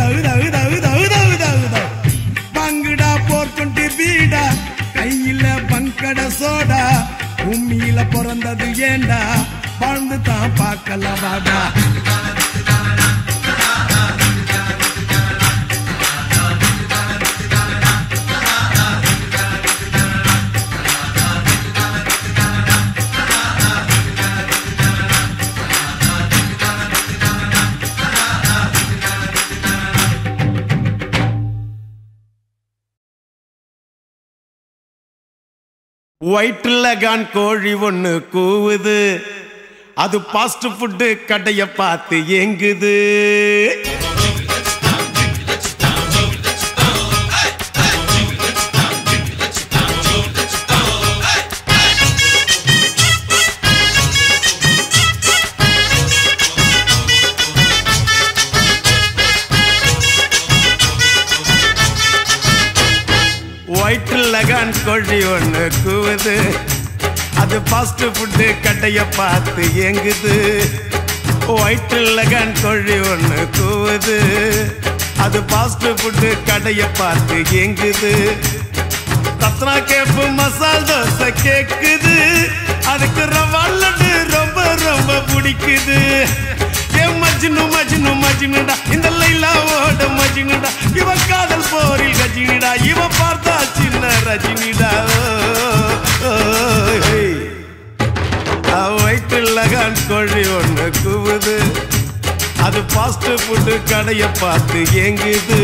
பங்குடா 420 பீடா கையில பங்கட சோடா பூமியில பிறந்தது ஏண்டா வாழ்ந்து தான் பார்க்கலாம் வாடா வயிற்றுல கான் கோழி ஒண்ணு கூவுது அது பாஸ்ட் ஃபுட் கடைய பார்த்து ஏங்குது கோழி ஒண்ணு கூவுது அது ஃபாஸ்ட் ஃபுட்டு கடையை பார்த்து ஏங்குது ஒயிட் லகான் கோழி ஒண்ணு கூவுது அது ஃபாஸ்ட் ஃபுட்டு கடையை பார்த்து ஏங்குது ரத்னா கேப்பு மசால் தோசை கேக்குது அதுக்கு ரவா லட்டு ரொம்ப ரொம்ப பிடிக்குது மஜ்னு மஜ்னு மஜ்னுடா இந்த லைலாவோட மஜ்னுடா இவ காதல் போரில் கஜினிடா இவ பார்த்தா சின்ன ரஜினிடா ஒயிட் லகான் கோழி ஒண்ணு கூவுது அது ஃபாஸ்ட் ஃபுட்டு கடையை பார்த்து ஏங்குது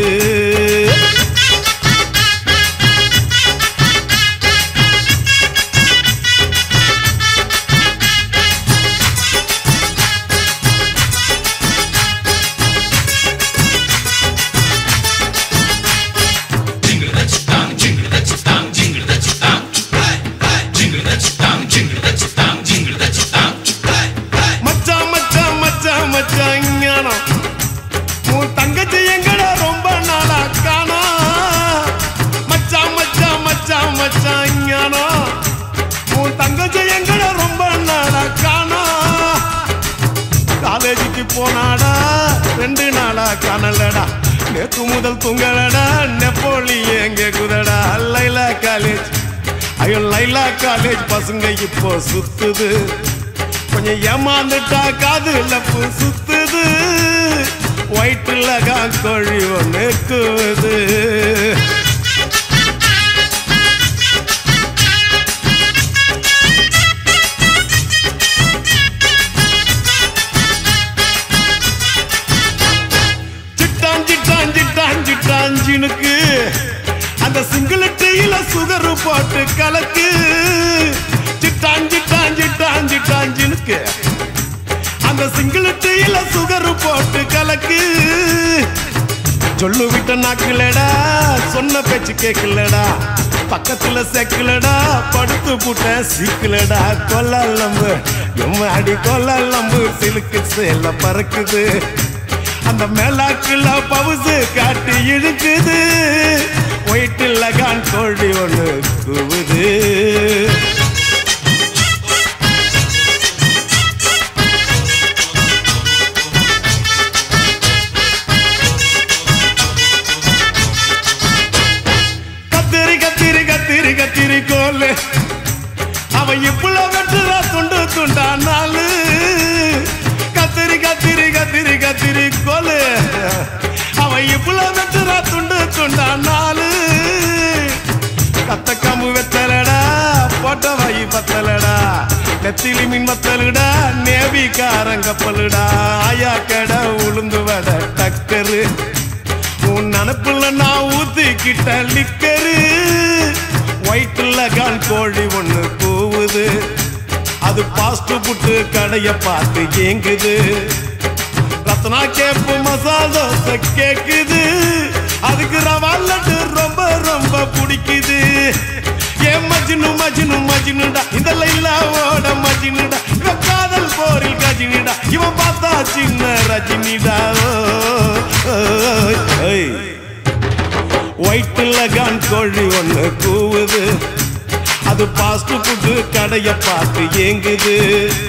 தங்கச்சி எங்கட ரொம்ப நாளா காணா மச்சா மச்சா மச்சா மச்சா ஞானோ உன் தங்கச்சி எங்கட ரொம்ப நாளா காணா காலேஜுக்கு போனாடா 2 நாளா காணலடா நேத்து முதல் தூங்கலடா நெப்போலி எங்க குதடா லைலா காலேஜ் ஐயோ லைலா காலேஜ் பசங்க இப்போ சுத்துது கொஞ்சம் ஏமாந்துட்டா காதுல பூ சுத்துது ஒயிட் லகான் கோழி ஒண்ணு கூவுது சிட்டான் சிட்டான் சிட்டான் சிட்டான் ஜினுக்கு அந்த சிங்கிள் டீல சுகர் போட்டு கலக்கு சிட்டான் சிட்டான் சிட்டான் சிட்டான் ஜினுக்கு அந்த சிங்கிள் டீல சுகர் போட்டு கலக்கு சொல்லு விட்ட நாக்குலடா சொன்ன பேச்சு கேட்கலடா பக்கத்துல செக்கலடா படுத்து புட்ட சிக்கலடா கொல்லம்பு எம்மாடி கொல்லம்பு சிலுக்கு சேல பறக்குது அந்த மேலாக்குல பவுசு காட்டி இழுக்குது ஒயிட் லகான் கோழி ஒண்ணு கூவுது கத்திரி கோலு அவன் இப்புல வெட்டுறா துண்டு துண்டா நாலு கத்திரி கத்திரி கத்திரி கத்திரி கோலு அவன் இப்புல வெட்டுறா துண்டு துண்டா நாலு கத்த கம்பு வெத்தலடா போட்ட வாயி பத்தலடா நெத்திலி மீன் மத்தலுடா நேவிக்காரங்க கப்பலுடா ஆயா கடை உளுந்து வட டக்கரு உன் நினப்புல நான் ஊத்திக்கிட்ட லிக்கரு ஒயிட் லகான் கோழி ஒண்ணு கூவுது அது ஃபாஸ்ட் ஃபுட்டு கடையை பார்த்து ஏங்குது ரத்னா கேப்பு மசால் தோசை கேக்குது அதுக்கு ரவா லட்டு ரொம்ப ரொம்ப பிடிக்குது மஜ்னு மஜ்னு மஜ்னுடா இந்த லைலாவோட மஜ்னுடா இவ காதல் போரில் கஜினிடா இவன் பார்த்தா சின்ன ரஜினிடா ஒயிட் லகான் கோழி ஒண்ணு கூவுது அது ஃபாஸ்ட் ஃபுட்டு கடையை பார்த்து ஏங்குது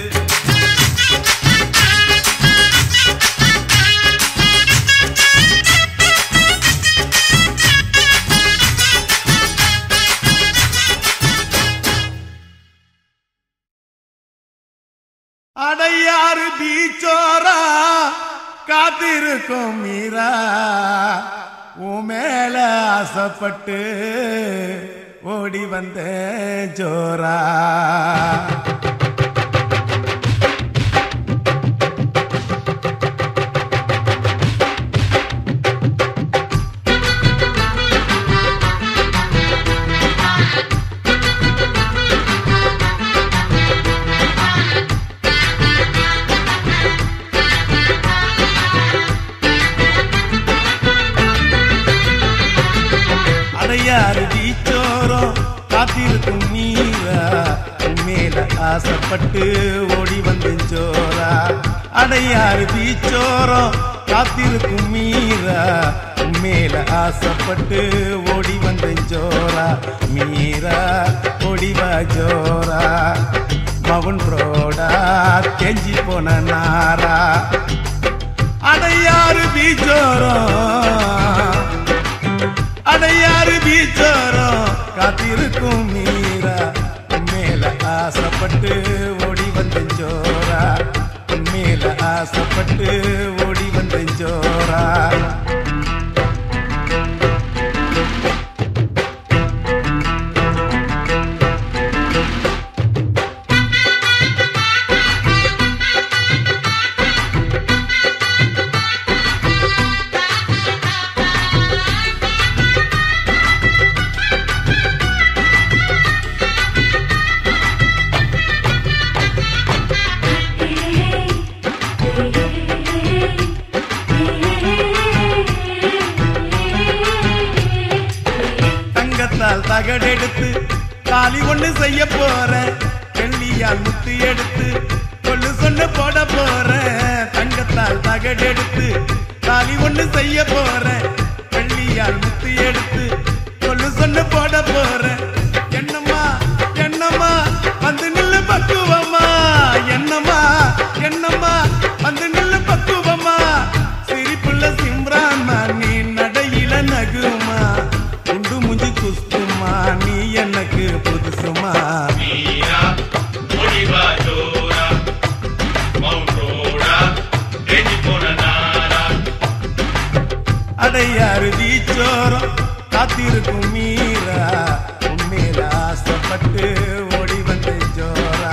அடையாறு பீச்சோரா காத்திருக்கும் மீரா உன் மேல ஆசைப்பட்டு ஓடி வந்த ஜோரா அடையாறு பீச்சோரம் காத்திருக்கும் நீரா மேல ஆசைப்பட்டு ஓடி வந்து ஜோரா அடையாறு பீச்சோரம் காத்திருக்கும் மீரா மேல ஆசைப்பட்டு ஓடி வந்த ஜோரா மீரா ஓடிவா ஜோரா மவுன் ரோடா கெஞ்சி போன நாரா அடையாறு பீச்சோரம் காத்திருக்கும் மீரா மேல ஆசைப்பட்டு ஓடி வந்த ஜோரா மேல ஆசைப்பட்டு ஓடி வந்த ஜோரா தகடெடுத்து தாலி ஒண்ணு செய்ய போறேன் வெள்ளியால் முத்து எடுத்து கொள்ளு சொன்ன போட போறேன் தங்கத்தால் தகடெடுத்து தாலி ஒண்ணு செய்ய போறேன் வெள்ளியால் முத்து எடுத்து கொள்ளு சொன்ன போட போறேன் என்னம்மா என்னம்மா வந்து நில்லு பக்குவமா என்னம்மா என்னம்மா வந்து நில்லு பக்குவமா சிரிப்புள்ள சிம்ரான்மா நீ நடையில நகுமா உண்டு முஞ்சி குஸ்துமா நீ எனக்கு புதுசுமா மீரா ஓடிவா ஜோரா மவுன் ரோடா கெஞ்சி போன நாரா அடையாறு பீச்சோரம் காத்திருக்கும் மீரா உண்மையில ஆசைப்பட்டு ஓடி வந்த ஜோரா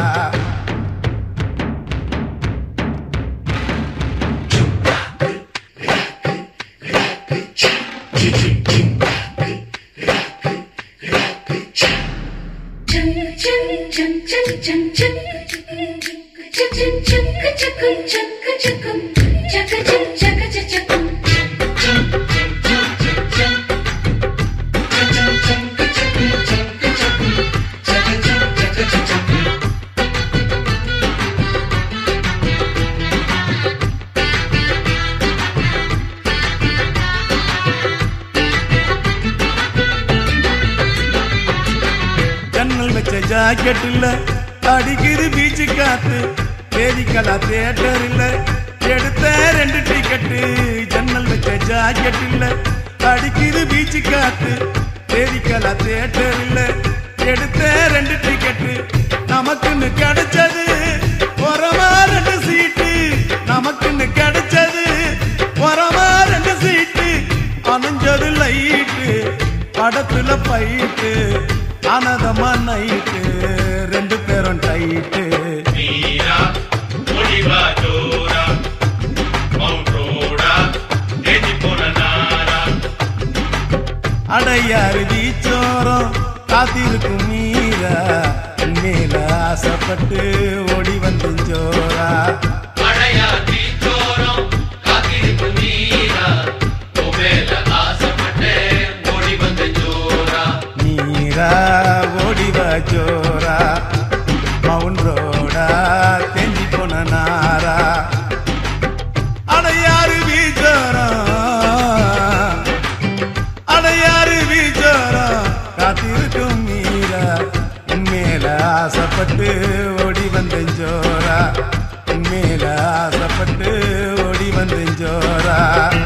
ஜாக்கெட்டில் அடிக்குது பீச்சு காத்து வேதிக்கலா தியேட்டரில் எடுத்த 2 டிக்கெட்டு ஜன்னல் வச்ச ஜாக்கெட்டில் அடிக்குது பீச்சு காத்து வேதிக்கலா தியேட்டரில் எடுத்த 2 டிக்கெட்டு நமக்குன்னு கிடைச்சது ஒரமா 2 சீட்டு நமக்குன்னு கிடைச்சது ஒரமா 2 சீட்டு அணைஞ்சது லைட்டு படத்துல பைட்டு ஆனதமா நைட்டு 2 பேரும் டைட்டு மீரா ஓடிவா ஜோரா மவுன் ரோடா கெஞ்சி போன நாரா அடையாறு பீச்சோரம் காத்திருக்கும் மீரா மேல ஆசைப்பட்டு ஓடி வந்து ஜோரா அடையாறு பீச்சோரம் காத்திருக்கும் மீரா மேல ஆசைப்பட்டு ஓடி வந்த ஜோரா மீரா ஓடிவா ஜோரா மவுன் ரோடா தெஞ்சி போன நாரா அடையாறு பீச்சோரம் காத்திருக்கும் மீரா மேல ஆசைப்பட்டு ஓடி வந்த ஜோரா மேல ஆசைப்பட்டு ஓடி வந்த ஜோரா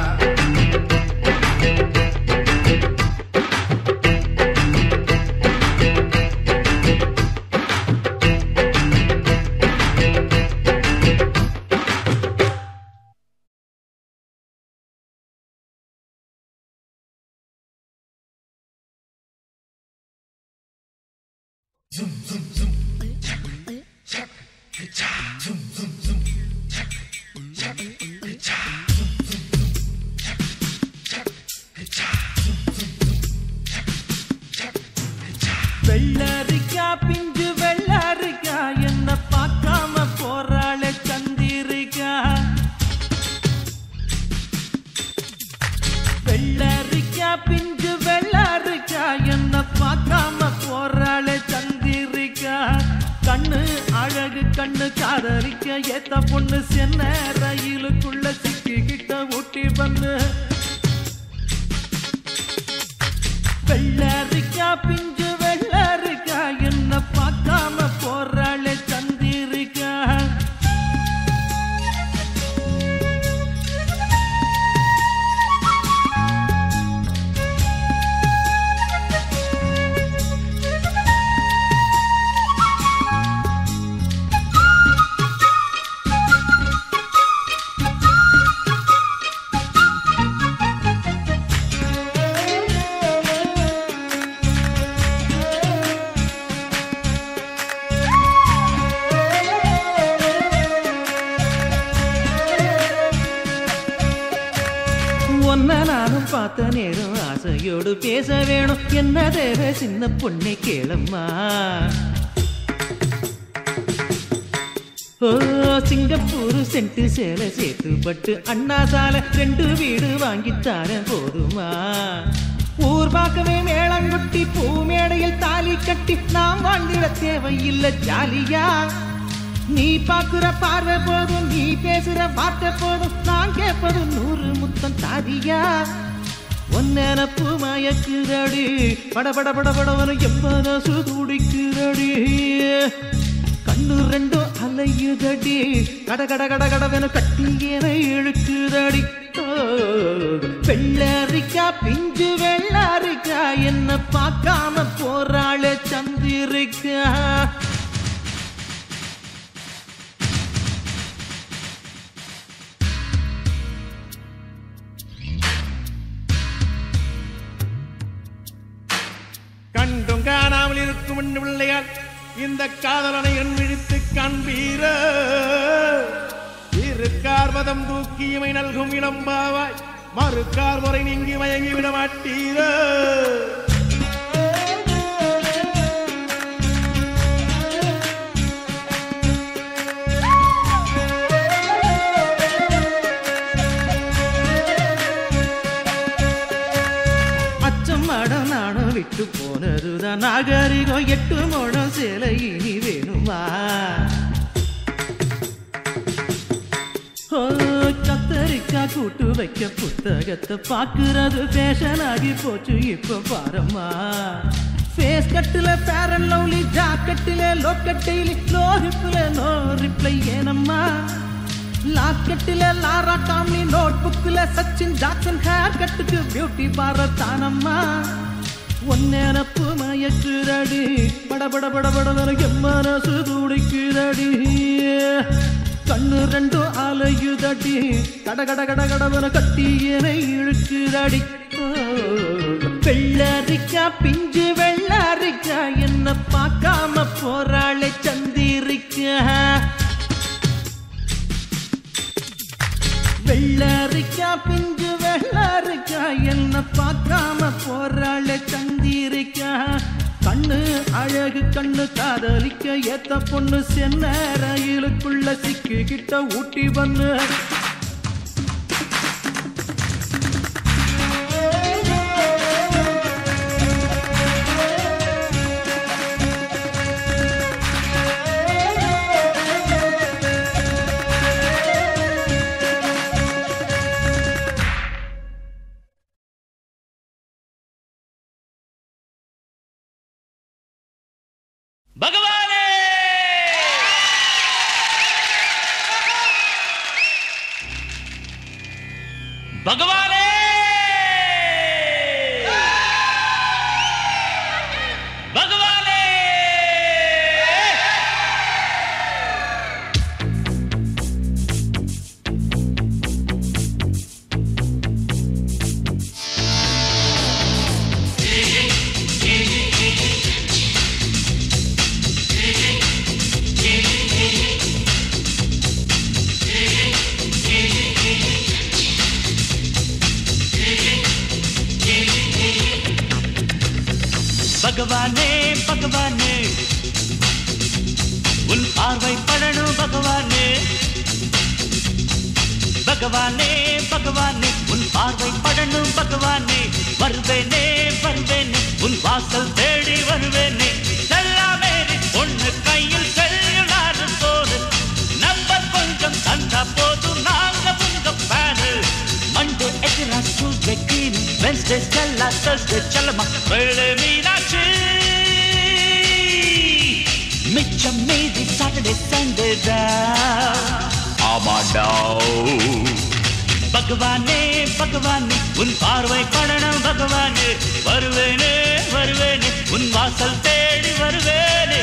வெள்ளரிக்கா பிஞ்சு வெள்ளரிக்கா என்ன பார்க்காம போறாளே சந்திரிக்கா வெள்ளரிக்கா பிஞ்சு வெள்ளரிக்கா என்ன பார்க்காம போறாளே சந்திரிக்கா கண்ணு அழகு கண்ணு காதரிக்க ஏத்த பொண்ணு சென்ன ரயிலுக்குள்ள சிக்கிக்கிட்ட பண்ணு வெள்ளரிக்கா பிஞ்சு வெள்ளரிக்கா என்ன பார்க்காம போறாளே சந்திரிக்கா நானும் பார்த்த நேரம் ஆசையோடு பேச வேணும் என்ன தேவை சின்ன பொண்ணை கேளம்மா ஓ சிங்கப்பூர் சென்ட்டு சேலை சேர்த்து பட்டு அண்ணா சாலை 2 வீடு வாங்கித்தாரன் போதுமா ஊர் பார்க்கவே மேளங்குட்டி பூ மேடையில் தாலி கட்டி நாம் வாழ்ந்திட தேவையில்லை ஜாலியா நீ பாக்குற பார்வை போதும் நீ பேசுற வார்த்தை போதும் நான் கேட்பது 100 முத்தம் தாதியா ஒன்னப்பு மயக்குதடி படபட படபடவனு எம்மனசு துடிக்குதடி கண்ணு 2 அலையுதடி கட கட கட கடவென கட்டியனை இழுக்குதடி வெள்ளரிக்கா பிஞ்சு வெள்ளரிக்கா என்ன பார்க்காம போறாளே சந்திரிக்கா கண்டும் காணாமல் இருக்கும் பிள்ளையால் இந்த காதலனை என் விழித்து காண்பீர இருக்கார் மதம் தூக்கியமை நல்கும் இளம்பாவாய் மறுக்கார் முறை நீங்கி மயங்கி விட மாட்டீர விட்டு போனதுதான் நாகரிகம் 8 முழம் சேலை இனி வேணுமா கத்தரிக்கா கூட்டு வைக்க புத்தகத்தை பாக்குறது ஃபேஷன் ஆகி போச்சு இப்ப பாரம்மா ஃபேஸ் கட்டுல ஃபேர் அண்ட் லவ்லி ஜாக்கெட்டில லோக்கட்டில லோ ஹிப்ல நோ ரிப்ளை ஏனம்மா லாக்கெட்டில லாரா டாம்லி நோட் புக்ல சச்சின் ஜாக்சன் ஹேர் கட்டுக்கு பியூட்டி பார்லர் தானம்மா ஒன்னப்பு மயக்குதடி படபட படபட எம்மனசு துடிக்குதடி கண்ணு 2 அலையுதடி கட கட கட கடவன கட்டியனை இழுக்குதடி வெள்ளரிக்கா பிஞ்சு வெள்ளரிக்கா என்ன பார்க்காம போறாளே சந்திரிக்கா வெள்ளரிக்கா பிஞ்சு வெள்ளரிக்கா என்ன பார்க்காம போறாளே சந்திரிக்கா கண்ணு அழகு கண்ணு காதலிக்க ஏத்த பொண்ணு சென்ன ரயிலுக்குள்ள சிக்கிக்கிட்ட ஊட்டி வந்து பகவானே பகவானே பகவானே பகவானே பகவானே உன் பார்வை படணும் பகவானே பகவானே பகவானே உன் பார்வை படணும் பகவானே வருவேனே வருவேனே உன் வாசல் தேடி வருவேனே செல்லாமேரி பொண்ணு கையில் செல்லுலாறு போது நம்பர் கொஞ்சம் தந்தா போதும் நாங்க உங்க பேரு மண்டு Wednesday Stella, Thursday Chalama, Friday Meenakshi. மிச்சம் மீதி Saturday Sunday down. பகவானே பகவானே உன் பார்வை படணும் பகவானே வருவேனே வருவேனே உன் வாசல் தேடி வருவேனே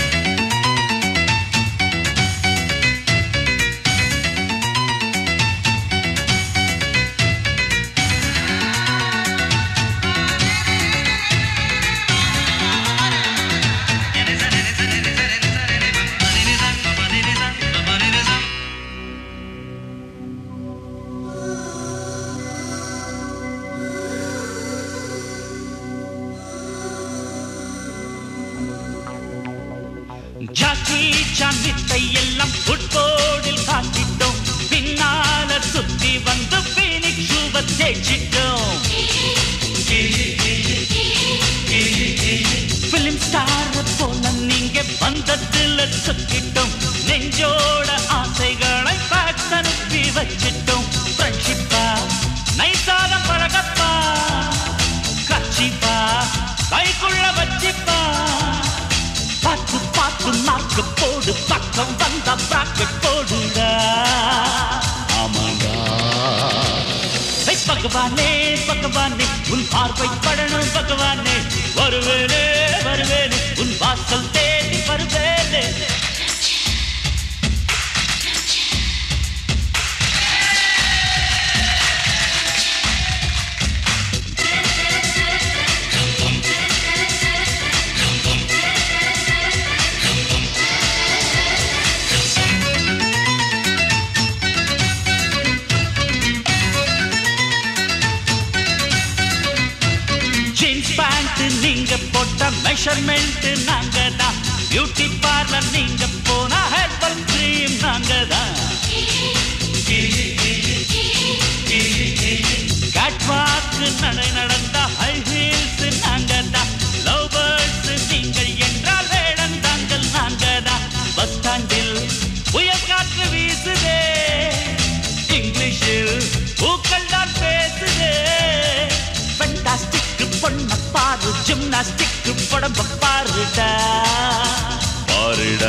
ஜாக்கி சாந்தித்தை எல்லாம் ஃபுட்போர்டில் காட்டிட்டோம் பின்னால சுத்தி வந்து பீனிக்ஸ் ஷூவை தேய்ச்சிட்டோம் பிலிம் ஸ்டார் போல நீங்க வந்ததில் சுத்திட்டோம் நெஞ்சோட ஆசைகளை பேக் அனுப்பி வச்சிட்டோம் ஃப்ரெண்ட்ஷிப்பா நைசாத பழகப்பா கட்சிப்பா கைக்குள்ள வச்சிப்பா பாத்து பாத்து மார்க்கு போடு பக்கம் வந்த பிராக்கெட் போடுடா ஆமாடா பகவானே பகவானே உன் பார்வை படணும் பகவானே வருவேனே வருவேனே உன் வாசல் தேடி வருவேனே நீங்க போட்ட மெஷர்மெண்ட் நாங்க தான் பியூட்டி பார்லர் நீங்க போனா ஹெர்பல் கிரீம் நாங்க தான் கேட்வாக் நடை நடந்த ஹை ஹீல்ஸ் நாங்க தான் லவ் பேர்ட்ஸ் நீங்கள் என்றால் வேடந்தாங்கள் நாங்க தான் பஸ் ஸ்டாண்டில் புயல் காற்று வீசுதே இங்கிலீஷில் பூக்கள் தான் பேசுதே ஃபண்டாஸ்டிக் பொண்ண பாரு ஜிம்னாஸ்டிக் படம்ப பாருடா பாருடா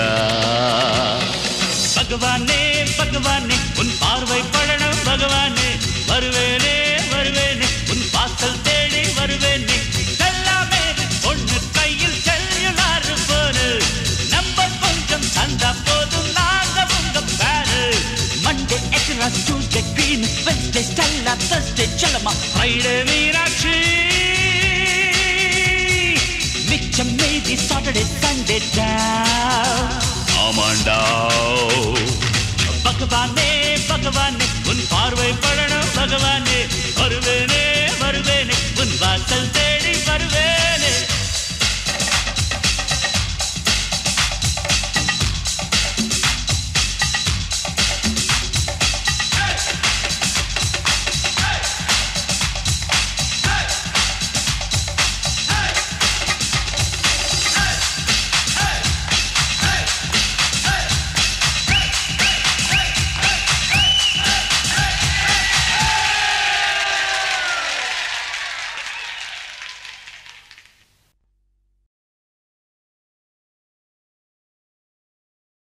பகவானே பகவானே உன் பார்வை படணும் பகவானே வருவேனே வருவேனே உன் வாசல் தேடி வருவேனே எல்லாமே பொண்ணு கையில் செல்லுலார் போரு நம்பர் கொஞ்சம் தந்தா போதும் நாங்க உங்க பேரு Monday extra Tuesday green Wednesday Stella Thursday செல்லமா ஃப்ரைடே மீனாட்சி மிச்சம் மீதி Saturday Sunday down ஆமாண்டா பகவானே பகவானே உன் பார்வை படணும் பகவானே